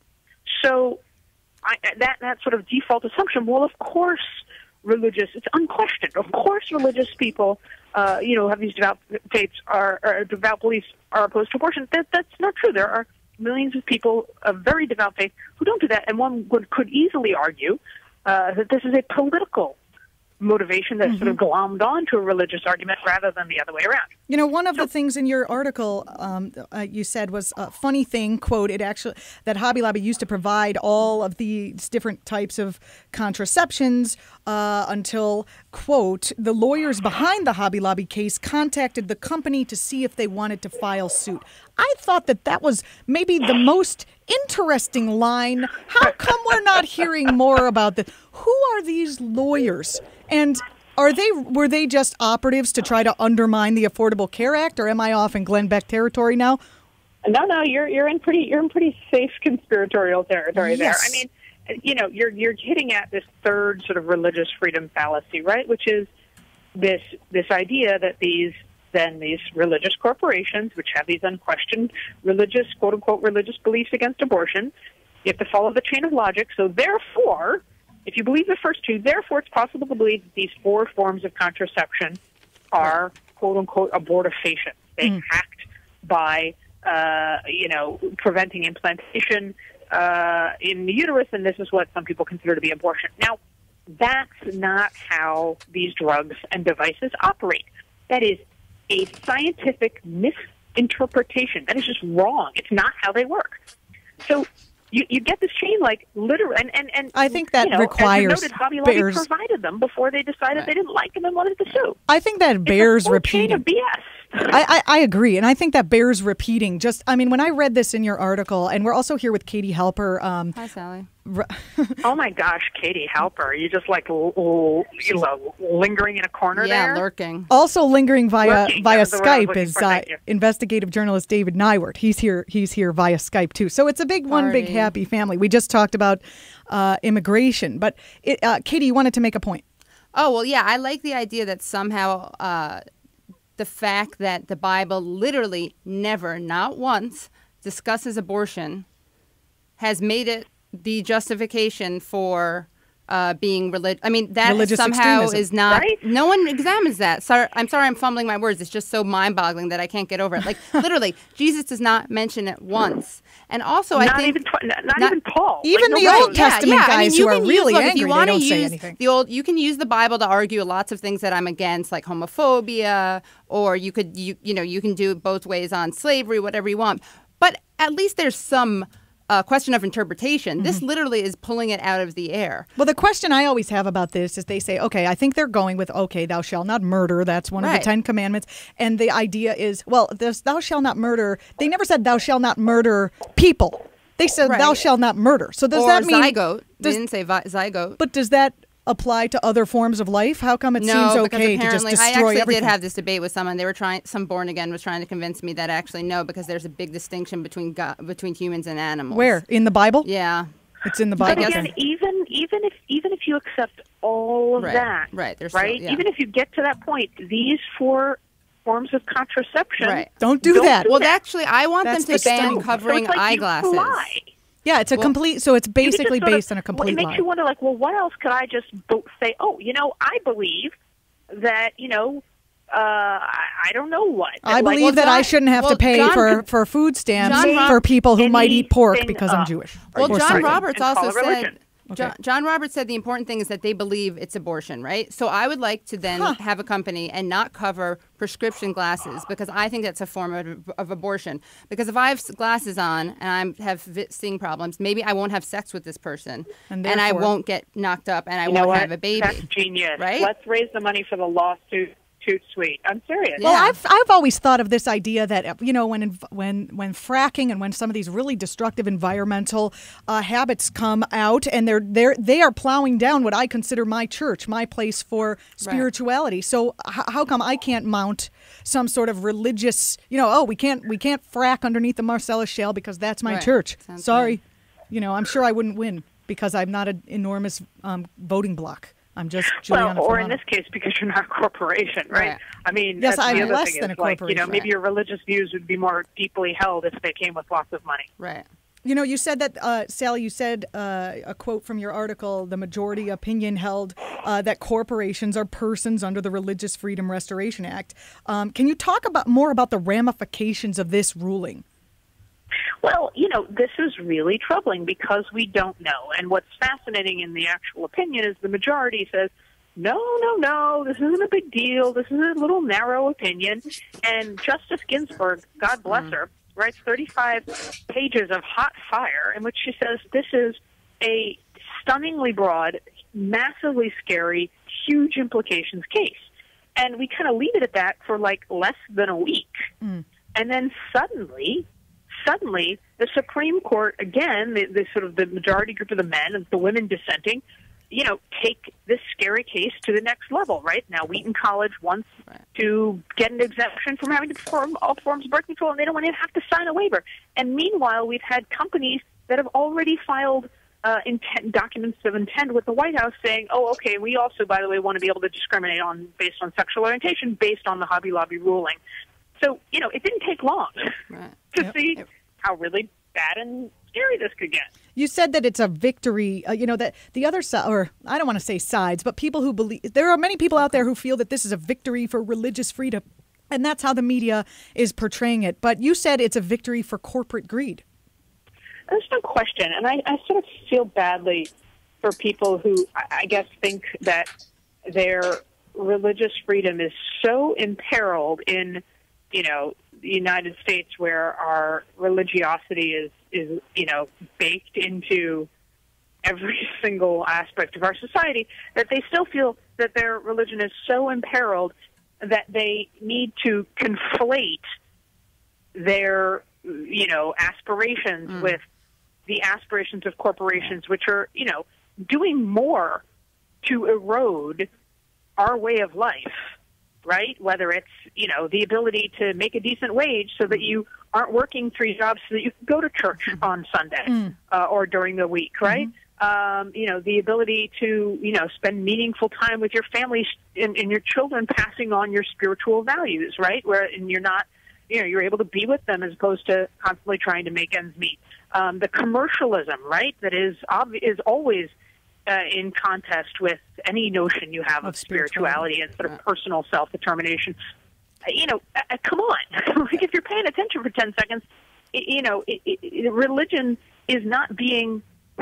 So I, that, that sort of default assumption, well, of course, religious, it's unquestioned. Of course, religious people, uh, you know, have these devout faiths, are, or devout beliefs are opposed to abortion. That, that's not true. There are millions of people of very devout faith who don't do that. And one would, could easily argue uh, that this is a political motivation that's mm-hmm. sort of glommed onto a religious argument rather than the other way around. You know, one of so, the things in your article um, uh, you said was a funny thing, quote, it actually, that Hobby Lobby used to provide all of these different types of contraceptions uh, until, quote, the lawyers behind the Hobby Lobby case contacted the company to see if they wanted to file suit. I thought that that was maybe the most interesting line. How come we're not hearing more about this? Who are these lawyers? And are they were they just operatives to try to undermine the Affordable Care Act, or am I off in Glenn Beck territory now? No, no, you're you're in pretty you're in pretty safe conspiratorial territory yes. there. I mean, you know, you're you're hitting at this third sort of religious freedom fallacy, right? Which is this this idea that these then these religious corporations, which have these unquestioned religious, quote unquote, religious beliefs against abortion, you have to follow the chain of logic. So therefore, if you believe the first two, therefore it's possible to believe that these four forms of contraception are, quote unquote, abortifacient. They mm. act by, uh, you know, preventing implantation uh, in the uterus, and this is what some people consider to be abortion. Now, that's not how these drugs and devices operate. That is a scientific misinterpretation. That is just wrong. It's not how they work. So you, you get this chain, like, literally, and, and, and I think that you know, requires as you noted, Hobby Lobby bears, provided them before they decided they didn't like them and wanted to sue. I think that bears it's a repeating. Chain of B S. I, I, I agree, and I think that bears repeating. Just, I mean, when I read this in your article, and we're also here with Katie Halper. Um, Hi, Sally. Oh my gosh, Katie Halper! You just like l- l- you know, lingering in a corner yeah, there. Yeah, lurking. Also lingering via lurking. via Skype Skype is uh, investigative journalist David Neiwert. He's here. He's here via Skype too. So it's a big one, Party. big happy family. We just talked about uh, immigration, but it, uh, Katie, you wanted to make a point. Oh well, yeah. I like the idea that somehow uh, the fact that the Bible literally never, not once, discusses abortion has made it the justification for uh, being religious. I mean, that Religious somehow extremism. is not. Right? No one examines that. Sorry, I'm sorry, I'm fumbling my words. It's just so mind-boggling that I can't get over it. Like literally, Jesus does not mention it once. And also, not I think even tw- not, not not even Paul. Even like, the nobody- Old Testament yeah, yeah. guys I mean, who you are can really use, look, angry, if you they wanna don't say use anything. the old, you can use the Bible to argue lots of things that I'm against, like homophobia, or you could, you you know, you can do it both ways on slavery, whatever you want. But at least there's some uh, question of interpretation. Mm-hmm. This literally is pulling it out of the air. Well, the question I always have about this is they say, okay, I think they're going with, okay, thou shalt not murder. That's one of Right. the Ten Commandments. And the idea is, well, this thou shalt not murder. They never said thou shalt not murder people. They said Right. thou shalt not murder. So does or that mean zygote? They does- didn't say vi- zygote. But does that apply to other forms of life? How come it no, seems because okay to just apparently, destroy I actually everything? did have this debate with someone. They were trying. Some born again was trying to convince me that actually no, because there's a big distinction between God, between humans and animals. Where? In the Bible? Yeah. It's in the But Bible. again, okay. even even if even if you accept all of Right, that, right, there's right? still- yeah. Even if you get to that point, these four forms of contraception, Right. Don't do that. do Well, that. actually, I want That's them to ban the- covering so it's like eyeglasses. You fly. Yeah, it's a Well, complete, so it's You could just basically sort of- based on a complete It makes lie. you wonder, like, well, what else could I just bo- say? Oh, you know, I believe that, you know, uh, I, I don't know what. I Like, believe well, that I John- shouldn't have well, to pay John for, could- for food stamps John Rob- for people who might eat pork anything because I'm up. Jewish. Well, or John something. Roberts And call also it said. religion. John, John Roberts said the important thing is that they believe it's abortion, right? So I would like to then Huh. have a company and not cover prescription glasses because I think that's a form of, of abortion. Because if I have s- glasses on and I have vi- seeing problems, maybe I won't have sex with this person, And and, I therefore- won't get knocked up, and I You know won't what? have a baby. That's genius. Right? Let's raise the money for the lawsuit. Toot sweet. I'm serious. Well, Yeah. I've I've always thought of this idea that you know when when when fracking and when some of these really destructive environmental uh, habits come out and they're they're they are plowing down what I consider my church, my place for spirituality. So h- how come I can't mount some sort of religious, you know, oh we can't we can't frack underneath the Marcellus Shale because that's my Right. church. Sounds Sorry, right. you know, I'm sure I wouldn't win because I'm not an enormous um, voting bloc. I'm just Julianna Well, or in Forlano. this case, because you're not a corporation, right? Right. I mean, Yes, that's I'm the other less thing than is a like, you know, corporation. maybe your religious views would be more deeply held if they came with lots of money. Right. You know, you said that, uh, Sally, you said uh, a quote from your article, the majority opinion held uh, that corporations are persons under the Religious Freedom Restoration Act. Um, can you talk about more about the ramifications of this ruling? Well, you know, this is really troubling because we don't know. And what's fascinating in the actual opinion is the majority says, no, no, no, this isn't a big deal. This is a little narrow opinion. And Justice Ginsburg, God bless her, writes thirty-five pages of hot fire in which she says this is a stunningly broad, massively scary, huge implications case. And we kind of leave it at that for like less than a week. Mm. And then suddenly, suddenly, the Supreme Court, again, the, the sort of the majority group of the men and the women dissenting, you know, take this scary case to the next level, right? Now, Wheaton College wants Right. to get an exemption from having to perform all forms of birth control, and they don't want to have to sign a waiver. And meanwhile, we've had companies that have already filed uh, intent, documents of intent with the White House saying, oh, okay, we also, by the way, want to be able to discriminate on based on sexual orientation based on the Hobby Lobby ruling. So, you know, it didn't take long Right. to Yep. see how really bad and scary this could get. You said that it's a victory, uh, you know, that the other side, or I don't want to say sides, but people who believe, there are many people out there who feel that this is a victory for religious freedom. And that's how the media is portraying it. But you said it's a victory for corporate greed. There's no question. And I, I sort of feel badly for people who, I, I guess, think that their religious freedom is so imperiled in, you know, the United States where our religiosity is, is you know, baked into every single aspect of our society, that they still feel that their religion is so imperiled that they need to conflate their, you know, aspirations Mm. with the aspirations of corporations, which are, you know, doing more to erode our way of life, right? Whether it's, you know, the ability to make a decent wage so that you aren't working three jobs so that you can go to church on Sunday Mm. uh, or during the week, right? Um, you know, the ability to, you know, spend meaningful time with your family and, and your children, passing on your spiritual values, right? Where and you're not, you know, you're able to be with them as opposed to constantly trying to make ends meet. Um, the commercialism, right, that is obvi- is always uh, in contest with any notion you have of, of spirituality and sort of personal self-determination. Uh, you know, uh, come on. Like, if you're paying attention for ten seconds, it, you know, it, it, religion is not being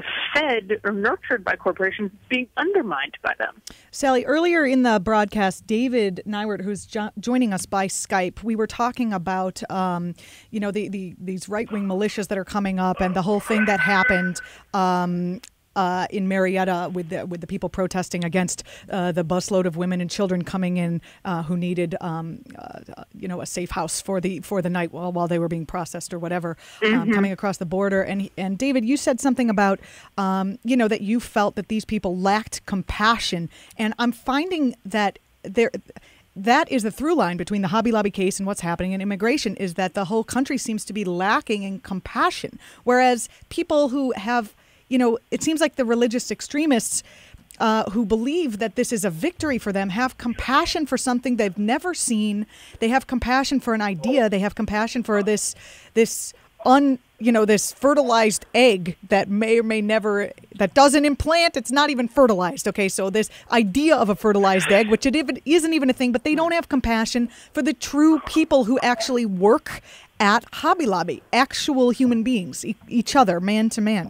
fed or nurtured by corporations, being undermined by them. Sally, earlier in the broadcast, David Neiwert, who's jo- joining us by Skype, we were talking about, um, you know, the, the these right-wing militias that are coming up and the whole thing that happened um, uh, in Marietta with the, with the people protesting against uh, the busload of women and children coming in uh, who needed, um, uh, you know, a safe house for the for the night while while they were being processed or whatever, mm-hmm. um, coming across the border. And and David, you said something about, um, you know, that you felt that these people lacked compassion, and I'm finding that there. That is the through line between the Hobby Lobby case and what's happening in immigration, is that the whole country seems to be lacking in compassion, whereas people who have, you know, it seems like the religious extremists uh, who believe that this is a victory for them have compassion for something they've never seen. They have compassion for an idea. They have compassion for this, this un, you know, this fertilized egg that may or may never, that doesn't implant. It's not even fertilized. Okay, so this idea of a fertilized egg, which it even, isn't even a thing, but they don't have compassion for the true people who actually work at Hobby Lobby, actual human beings, e- each other, man to man.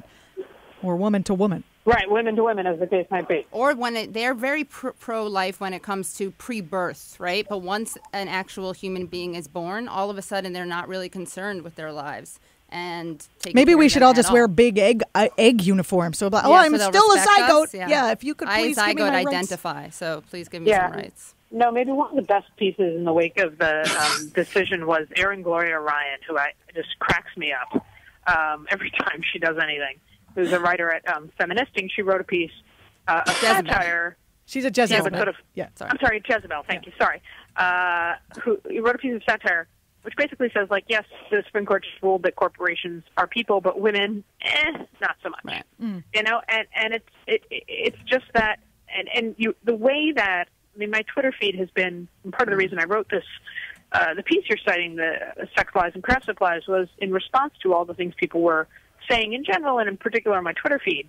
Or woman to woman. Right, women to women, as the case might be. Or when it, they're very pr- pro-life when it comes to pre-birth, right? But once an actual human being is born, all of a sudden they're not really concerned with their lives. And maybe we should all just wear big egg uh, egg uniforms. So, oh, yeah, I'm so still a zygote. Us, yeah. yeah, if you could please I give me my rights. identify. So please give me yeah. some rights. No, maybe one of the best pieces in the wake of the um, decision was Erin Gloria Ryan, who I just cracks me up um, every time she does anything. Who's a writer at um, Feministing. She wrote a piece, uh, a Jezebel. satire. She's a Jezebel. Yeah, but sort of, yeah, sorry. I'm sorry, Jezebel. Thank yeah. you. Sorry. Uh, who, who wrote a piece of satire, which basically says, like, yes, the Supreme Court just ruled that corporations are people, but women, eh, not so much. Right. Mm. You know, and and it's it, it's just that, and and you the way that I mean, my Twitter feed has been, and part of the reason I wrote this. Uh, the piece you're citing, the uh, sex lies and craft supplies, was in response to all the things people were saying in general, and in particular on my Twitter feed,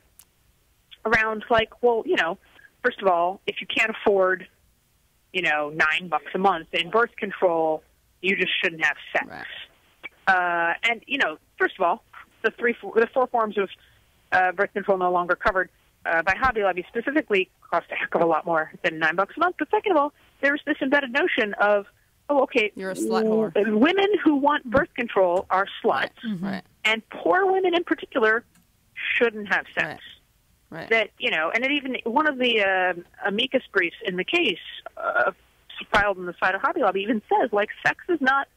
around like, well, you know, first of all, if you can't afford, you know, nine bucks a month in birth control, you just shouldn't have sex. Right. Uh, and you know, first of all, the three, the four forms of uh, birth control no longer covered uh, by Hobby Lobby specifically cost a heck of a lot more than nine bucks a month. But second of all, there's this embedded notion of, oh, okay, you're a slut whore. Women who want birth control are sluts. Mm-hmm. Right. And poor women in particular shouldn't have sex. Right. Right. That, you know, and it even, one of the uh, amicus briefs in the case uh, filed on the side of Hobby Lobby even says, like, sex is not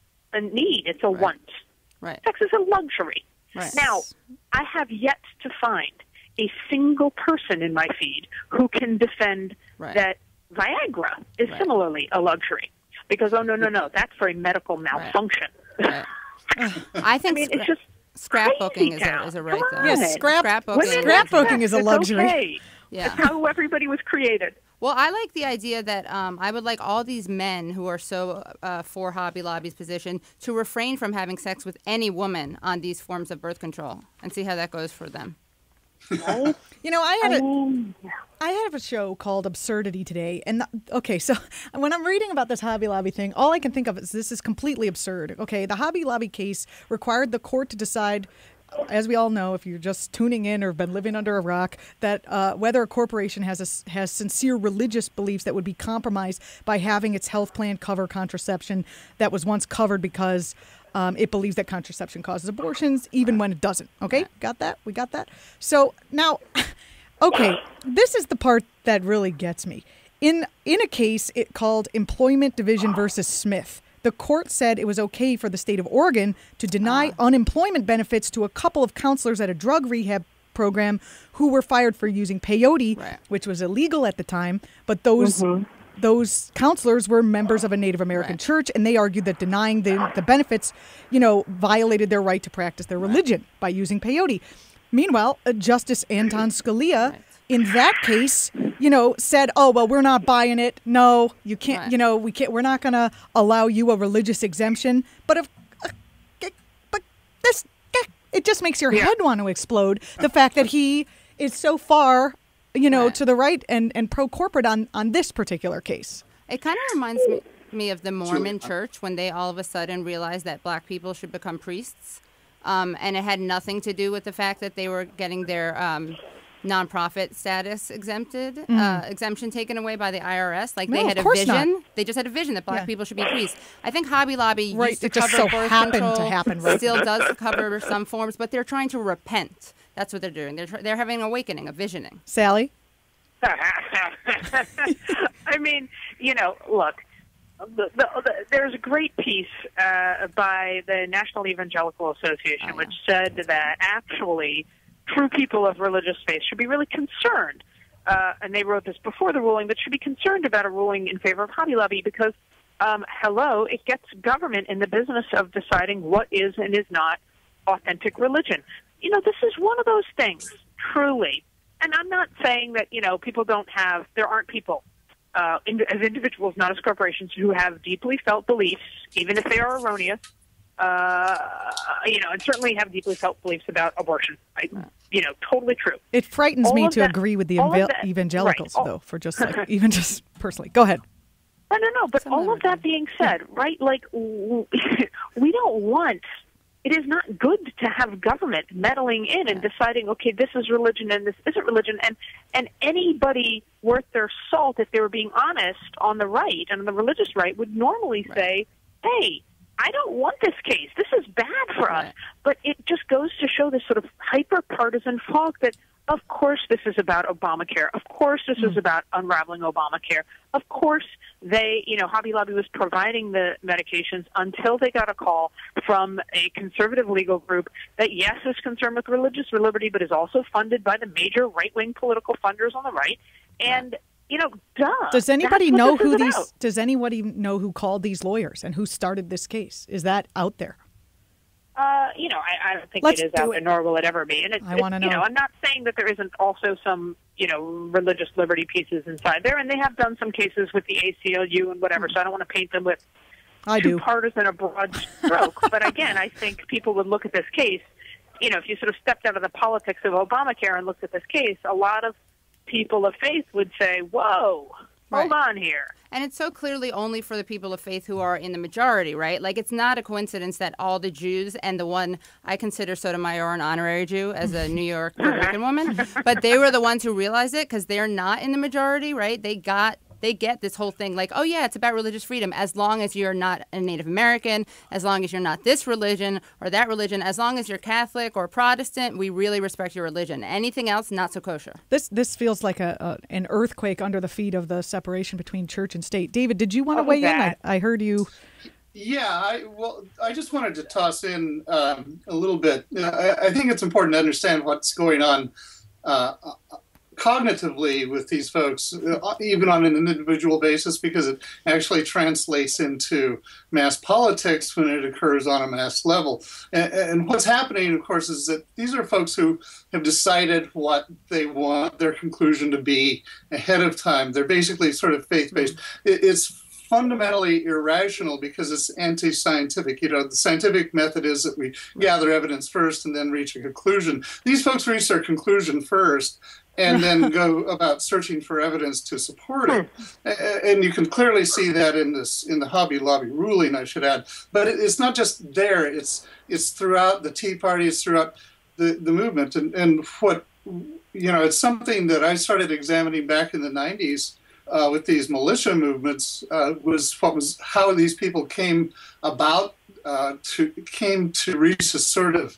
a need, it's a right. want. Right. Sex is a luxury. Right. Now, I have yet to find a single person in my feed who can defend right. that Viagra is right. similarly a luxury. Because, oh, no, no, no, that's for a medical malfunction. Right. Right. I think I mean, it's just scrapbooking is a, is a right, though. Yes, scrap, scrapbooking. scrapbooking is a luxury. It's okay. Yeah. That's how everybody was created. Well, I like the idea that um, I would like all these men who are so uh, for Hobby Lobby's position to refrain from having sex with any woman on these forms of birth control and see how that goes for them. Right? You know, I had a, um, I have a show called Absurdity Today, and the, okay, so when I'm reading about this Hobby Lobby thing, all I can think of is this is completely absurd. Okay, the Hobby Lobby case required the court to decide, as we all know, if you're just tuning in or have been living under a rock, that uh, whether a corporation has a, has sincere religious beliefs that would be compromised by having its health plan cover contraception that was once covered because um, it believes that contraception causes abortions, even when it doesn't. Okay, got that? We got that? So now, okay, this is the part that really gets me. In in a case it called Employment Division versus Smith, the court said it was okay for the state of Oregon to deny uh. unemployment benefits to a couple of counselors at a drug rehab program who were fired for using peyote, right. which was illegal at the time. But those mm-hmm. those counselors were members of a Native American right. church, and they argued that denying the, the benefits, you know, violated their right to practice their religion right. by using peyote. Meanwhile, uh, Justice Anton Scalia right. in that case, you know, said, oh, well, we're not buying it. No, you can't, Right. you know, we can't, we're not going to allow you a religious exemption. But if, uh, but this, it just makes your Yeah. head want to explode. The fact that he is so far, you know, Right. to the right and, and pro-corporate on, on this particular case. It kind of reminds me, me of the Mormon church when they all of a sudden realized that black people should become priests. Um, and it had nothing to do with the fact that they were getting their um, nonprofit status exempted, Mm. uh, exemption taken away by the I R S. Like No, they of had a course vision. not. They just had a vision that black Yeah. people should be priests. I think Hobby Lobby Right, used to it just cover so birth happened to control, happen, right? still does cover some forms, but they're trying to repent. That's what they're doing. They're, tr- they're having an awakening, a visioning. Sally? I mean, you know, look, the, the, the, there's a great piece uh, by the National Evangelical Association, Oh, which said that actually true people of religious faith should be really concerned, uh, and they wrote this before the ruling, but should be concerned about a ruling in favor of Hobby Lobby because, um, hello, it gets government in the business of deciding what is and is not authentic religion. You know, this is one of those things, truly. And I'm not saying that, you know, people don't have, there aren't people uh, in, as individuals, not as corporations, who have deeply felt beliefs, even if they are erroneous, uh, you know, and certainly have deeply felt beliefs about abortion. I, you know, totally true. It frightens All me of to that- agree with the all of eva- that- evangelicals, right, all- though, for just like, even just personally. Go ahead. No, no, no. But all of that being said, right, like, w- we don't want, it is not good to have government meddling in and deciding, okay, this is religion and this isn't religion. And, and anybody worth their salt, if they were being honest on the right and on the religious right, would normally say, hey, I don't want this case. This is bad for us. But it just goes to show this sort of hyper-partisan fog that, of course, this is about Obamacare. Of course, this is about unraveling Obamacare. Of course, they, you know, Hobby Lobby was providing the medications until they got a call from a conservative legal group that, yes, is concerned with religious liberty, but is also funded by the major right-wing political funders on the right. And, you know, duh. Does anybody That's what know this who is these? about. Does anybody know who called these lawyers and who started this case? Is that out there? Uh, you know, I, I don't think Let's it is do out it. there, nor will it ever be. And it's, I it's, wanna you know. know, I'm not saying that there isn't also some, you know, religious liberty pieces inside there, and they have done some cases with the A C L U and whatever. So I don't want to paint them with I too do. partisan a broad stroke. But again, I think people would look at this case. You know, if you sort of stepped out of the politics of Obamacare and looked at this case, a lot of people of faith would say, "Whoa, hold Right. on here." And it's so clearly only for the people of faith who are in the majority, right? Like, it's not a coincidence that all the Jews and the one I consider Sotomayor an honorary Jew as a New York Puerto Rican woman, but they were the ones who realized it because they're not in the majority, right? They got, they get this whole thing like, oh, yeah, it's about religious freedom as long as you're not a Native American, as long as you're not this religion or that religion, as long as you're Catholic or Protestant, we really respect your religion. Anything else, not so kosher. This this feels like a, a an earthquake under the feet of the separation between church and state. David, did you want to Oh, weigh that. in? I, I heard you. Yeah, I, well, I just wanted to toss in um, a little bit. Uh, I, I think it's important to understand what's going on uh, cognitively with these folks, uh, even on an individual basis, because it actually translates into mass politics when it occurs on a mass level. And, and what's happening, of course, is that these are folks who have decided what they want their conclusion to be ahead of time. They're basically sort of faith-based. It, it's fundamentally irrational because it's anti-scientific. You know, the scientific method is that we gather evidence first and then reach a conclusion. These folks reach their conclusion first and then go about searching for evidence to support it. A- And you can clearly see that in this, in the Hobby Lobby ruling, I should add. But it- it's not just there, it's it's throughout the Tea Party, it's throughout the, the movement. And, and what, you know, it's something that I started examining back in the nineties uh, with these militia movements, uh, was what was how these people came about, uh, to came to reach a sort of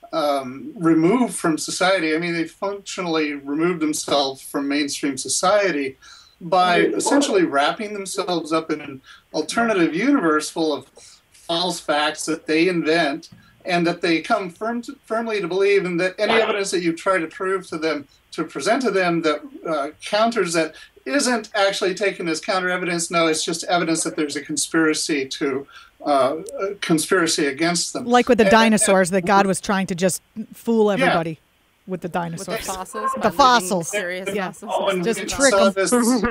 Um, removed from society. I mean, they functionally removed themselves from mainstream society by essentially wrapping themselves up in an alternative universe full of false facts that they invent and that they come firm to, firmly to believe, and that any evidence that you try to prove to them, to present to them that uh, counters that, isn't actually taken as counter evidence. No, it's just evidence that there's a conspiracy to uh, a conspiracy against them. Like with the And- dinosaurs, that God was trying to just fool everybody. with the dinosaurs. With the fossils. The fossils. Serious Yeah. fossils. And Just we trick saw 'em. this-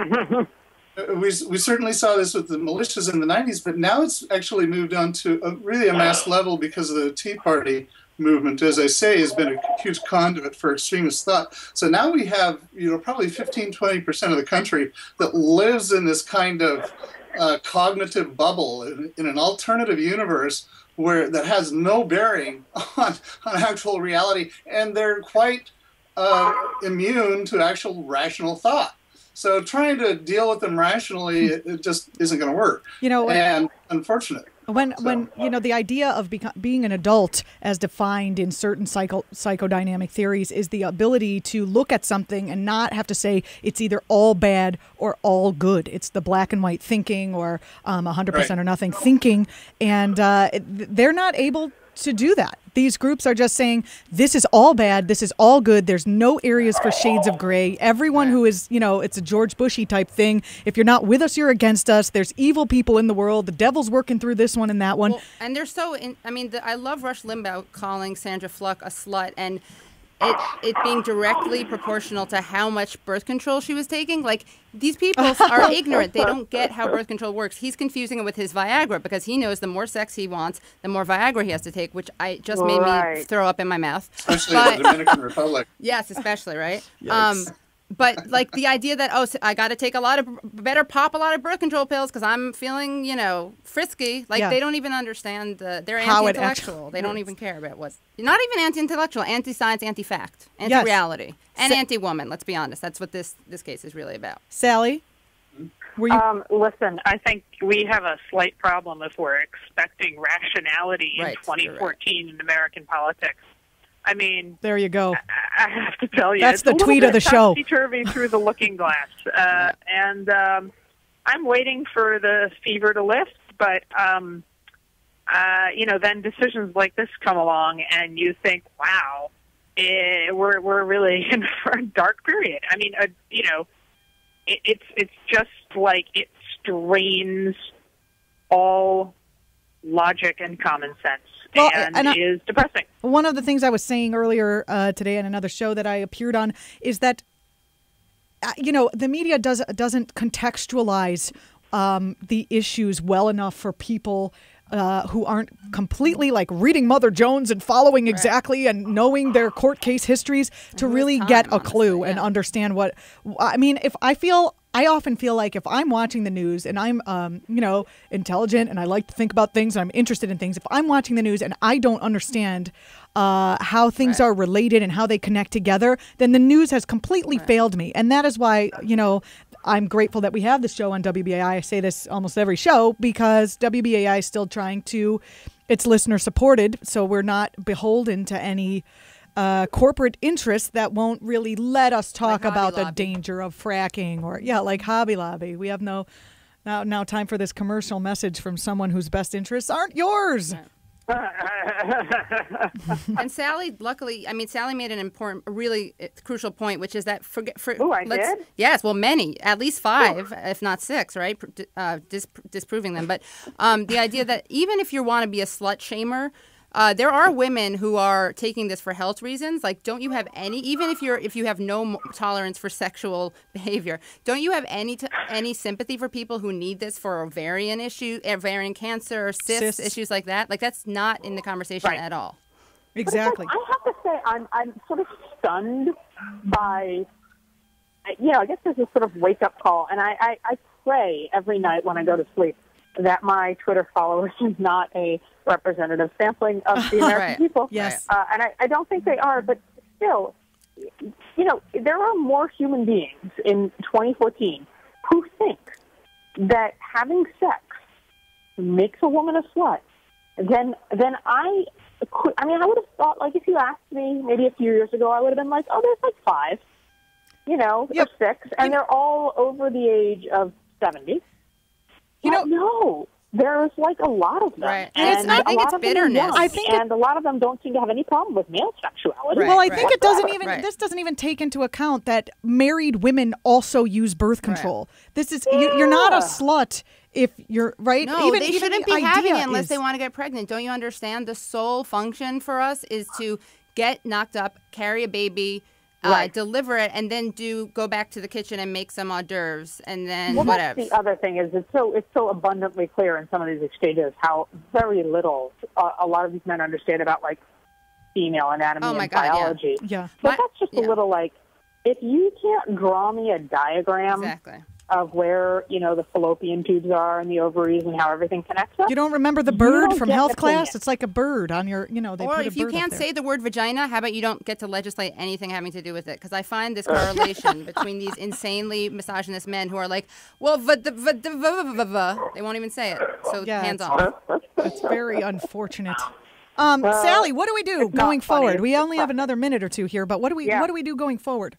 We, we certainly saw this with the militias in the nineties, but now it's actually moved on to a, really a mass level because of the Tea Party movement, as I say, has been a huge conduit for extremist thought. So now we have, you know, probably fifteen, twenty percent of the country that lives in this kind of uh, cognitive bubble in, in an alternative universe where that has no bearing on, on actual reality, and they're quite uh, immune to actual rational thought. So trying to deal with them rationally, it, it just isn't going to work. You know, and unfortunate. When, So- when you know, the idea of beco- being an adult, as defined in certain psycho psychodynamic theories, is the ability to look at something and not have to say it's either all bad or all good. It's the black and white thinking, or um, one hundred percent Right. or nothing thinking, and uh, it- they're not able to do that. These groups are just saying this is all bad, this is all good. There's no areas for shades of gray. Everyone who is, you know, it's a George Bushy type thing. If you're not with us, you're against us. There's evil people in the world. The devil's working through this one and that one. Well, and they're so, in, I mean, the, I love Rush Limbaugh calling Sandra Fluck a slut, and it it being directly proportional to how much birth control she was taking. Like, these people are ignorant. They don't get how birth control works. He's confusing it with his Viagra because he knows the more sex he wants, the more Viagra he has to take, which I just made me Right. throw up in my mouth. Especially But- in the Dominican Republic. Yes, especially, right? Yikes. Um, but like the idea that, oh, so I got to take a lot of, better pop a lot of birth control pills because I'm feeling, you know, frisky. Like, Yeah. they don't even understand, the, they're How it anti-intellectual. actually They don't works. even care about what, not even anti-intellectual, anti-science, anti-fact, Yes. anti-reality, and Sa- anti-woman. Let's be honest. That's what this, this case is really about. Sally, were you? Um, listen, I think we have a slight problem if we're expecting rationality Right, in you're twenty fourteen in American politics. I mean, There you go. I have to tell you, That's it's the a little tweet of bit the show. topsy-turvy through the looking glass, uh, and um, I'm waiting for the fever to lift. But um, uh, you know, then decisions like this come along, and you think, "Wow, eh, we're we're really in for a dark period." I mean, uh, you know, it, it's it's just like it strains all logic and common sense, Well, and, and I- is depressing. One of the things I was saying earlier uh, today in another show that I appeared on is that, uh, you know, the media does, doesn't contextualize um, the issues well enough for people uh, who aren't completely like reading Mother Jones and following exactly and knowing their court case histories to really get a clue and understand what, I mean, if I feel... I often feel like if I'm watching the news and I'm, um, you know, intelligent and I like to think about things and I'm interested in things, if I'm watching the news and I don't understand uh, how things are related and how they connect together, then the news has completely failed me. And that is why, you know, I'm grateful that we have this show on W B A I. I say this almost every show because W B A I is still trying to, it's listener supported, so we're not beholden to any Uh, corporate interests that won't really let us talk Like about Hobby the Lobby. danger of fracking, or yeah, like Hobby Lobby. We have no now now time for this commercial message from someone whose best interests aren't yours. And Sally, luckily, I mean, Sally made an important, a really uh, crucial point, which is that forget. For, Ooh, I let's, did? Yes, well, many, at least five, if not six, right? Pr- Uh, dis- disproving them. But um, the idea that even if you want to be a slut shamer, uh, there are women who are taking this for health reasons. Like, don't you have any? Even if you're, if you have no mo- tolerance for sexual behavior, don't you have any t- any sympathy for people who need this for ovarian issue, ovarian cancer, cysts, Cysts. issues like that? Like, that's not in the conversation at all. Exactly. I have to say, I'm I'm sort of stunned by, you know, I guess there's a sort of wake up call, and I, I, I pray every night when I go to sleep that my Twitter followers is not a representative sampling of the American Right. people. Yes. Uh, and I, I don't think they are, but still, you know, there are more human beings in twenty fourteen who think that having sex makes a woman a slut. Then, then I could, I mean, I would have thought, like, if you asked me maybe a few years ago, I would have been like, oh, there's like five, you know, Yep. or six, and they're all over the age of seventy. You know, But no, there's like a lot of them. Right. And And it's not- I a think lot it's of them are bitterness. young, I think it- and a lot of them don't seem to have any problem with male sexuality. Right, well, I right. think it doesn't even. Right. This doesn't even take into account that married women also use birth control. This is you, you're not a Yeah. slut if you're right. No, even, they even shouldn't the be having idea it unless is- they want to get pregnant. Don't you understand? The sole function for us is to get knocked up, carry a baby, uh, Right. deliver it, and then do go back to the kitchen and make some hors d'oeuvres, and then well, whatever. That's the other thing is it's so it's so abundantly clear in some of these exchanges how very little uh, a lot of these men understand about like female anatomy Oh, my and God, yeah. biology. Yeah. But My- that's just yeah. a little like if you can't draw me a diagram Exactly. of where you know the fallopian tubes are and the ovaries and how everything connects up. You don't remember the You bird don't from get health an opinion. class? It's like a bird on your, you know, they Or put a if you bird up can't there. say the word vagina, how about you don't get to legislate anything having to do with it? Because I find this correlation between these insanely misogynist men who are like, well, v- v- v- v- v- v- they won't even say it. So Yeah, hands it's- off. It's very unfortunate. Um, Well, Sally, what do we do it's not going funny, forward? it's We just only have funny. another minute or two here, but what do we Yeah. what do we do going forward?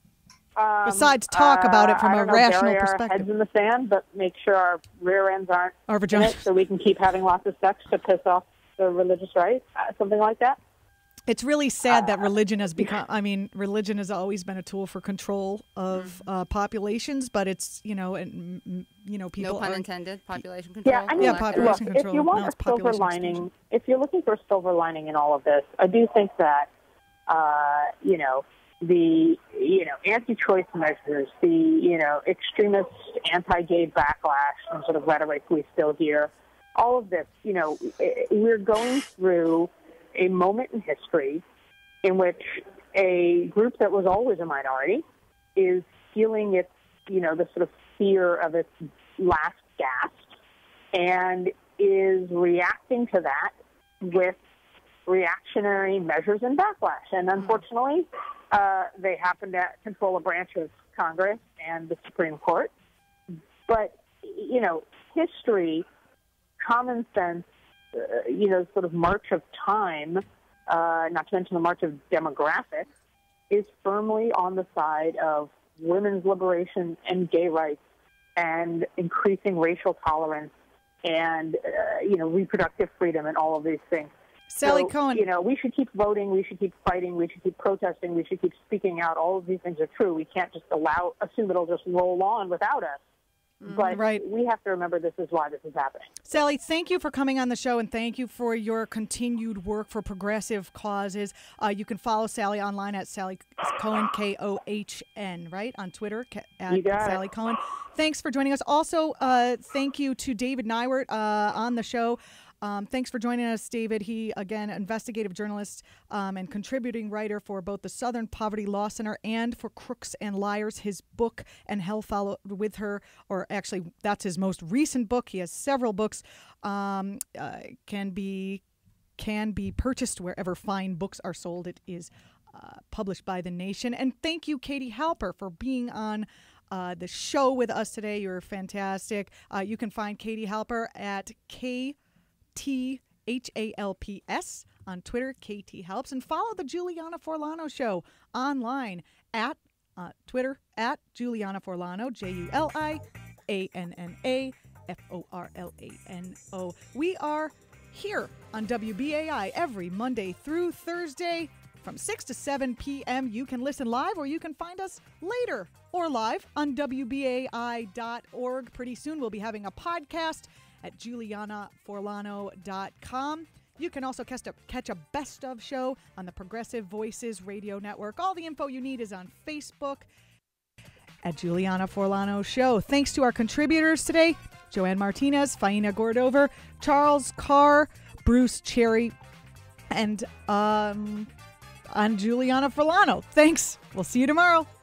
Um, Besides talk about it from uh, I a don't know, rational bury our perspective. heads in the sand, but make sure our rear ends aren't Our in vaginas. it, so we can keep having lots of sex to piss off the religious right, uh, something like that. It's really sad that religion has become, I mean, religion has always been a tool for control of uh, populations, but it's, you know, and, mm, you know, people No pun are, intended. Population control. Yeah, I mean, Yeah, Lack population thereof. look, control. if you want Now a it's silver population lining, expansion. if you're looking for a silver lining in all of this, I do think that, uh, you know, the, you know, anti-choice measures, the, you know, extremist anti-gay backlash and sort of rhetoric we still hear, all of this, you know, i- we're going through a moment in history in which a group that was always a minority is feeling its, you know, the sort of fear of its last gasp and is reacting to that with reactionary measures and backlash. And unfortunately, uh, they happen to control a branch of Congress and the Supreme Court. But, you know, history, common sense, uh, you know, sort of march of time, uh, not to mention the march of demographics, is firmly on the side of women's liberation and gay rights and increasing racial tolerance and, uh, you know, reproductive freedom and all of these things. Sally so, Cohen. You know, we should keep voting, we should keep fighting, we should keep protesting, we should keep speaking out. All of these things are true. We can't just allow, assume it'll just roll on without us. But Right. we have to remember this is why this is happening. Sally, thank you for coming on the show, and thank you for your continued work for progressive causes. Uh, you can follow Sally online at Sally Cohen, K O H N, right, on Twitter, ca- at You got it. Sally Cohen. Thanks for joining us. Also, uh, thank you to David Neiwert uh, on the show. Um, thanks for joining us, David. He, again, investigative journalist um, and contributing writer for both the Southern Poverty Law Center and for Crooks and Liars. His book, And Hell Followed With Her, or actually, that's his most recent book. He has several books, um, uh, can be can be purchased wherever fine books are sold. It is uh, published by The Nation. And thank you, Katie Halper, for being on uh, the show with us today. You're fantastic. Uh, you can find Katie Halper at K. T H A L P S on Twitter, K T Helps, and follow the Julianna Forlano Show online at uh, Twitter at Julianna Forlano, J U L I A N N A F O R L A N O. We are here on W B A I every Monday through Thursday from six to seven p.m. You can listen live, or you can find us later or live on W B A I dot org. Pretty soon we'll be having a podcast at Julianna Forlano dot com. You can also catch a, catch a best of show on the Progressive Voices Radio Network. All the info you need is on Facebook at Julianna Forlano Show. Thanks to our contributors today, Joanne Martinez, Faina Gordover, Charles Carr, Bruce Cherry, and um, I'm Julianna Forlano. Thanks. We'll see you tomorrow.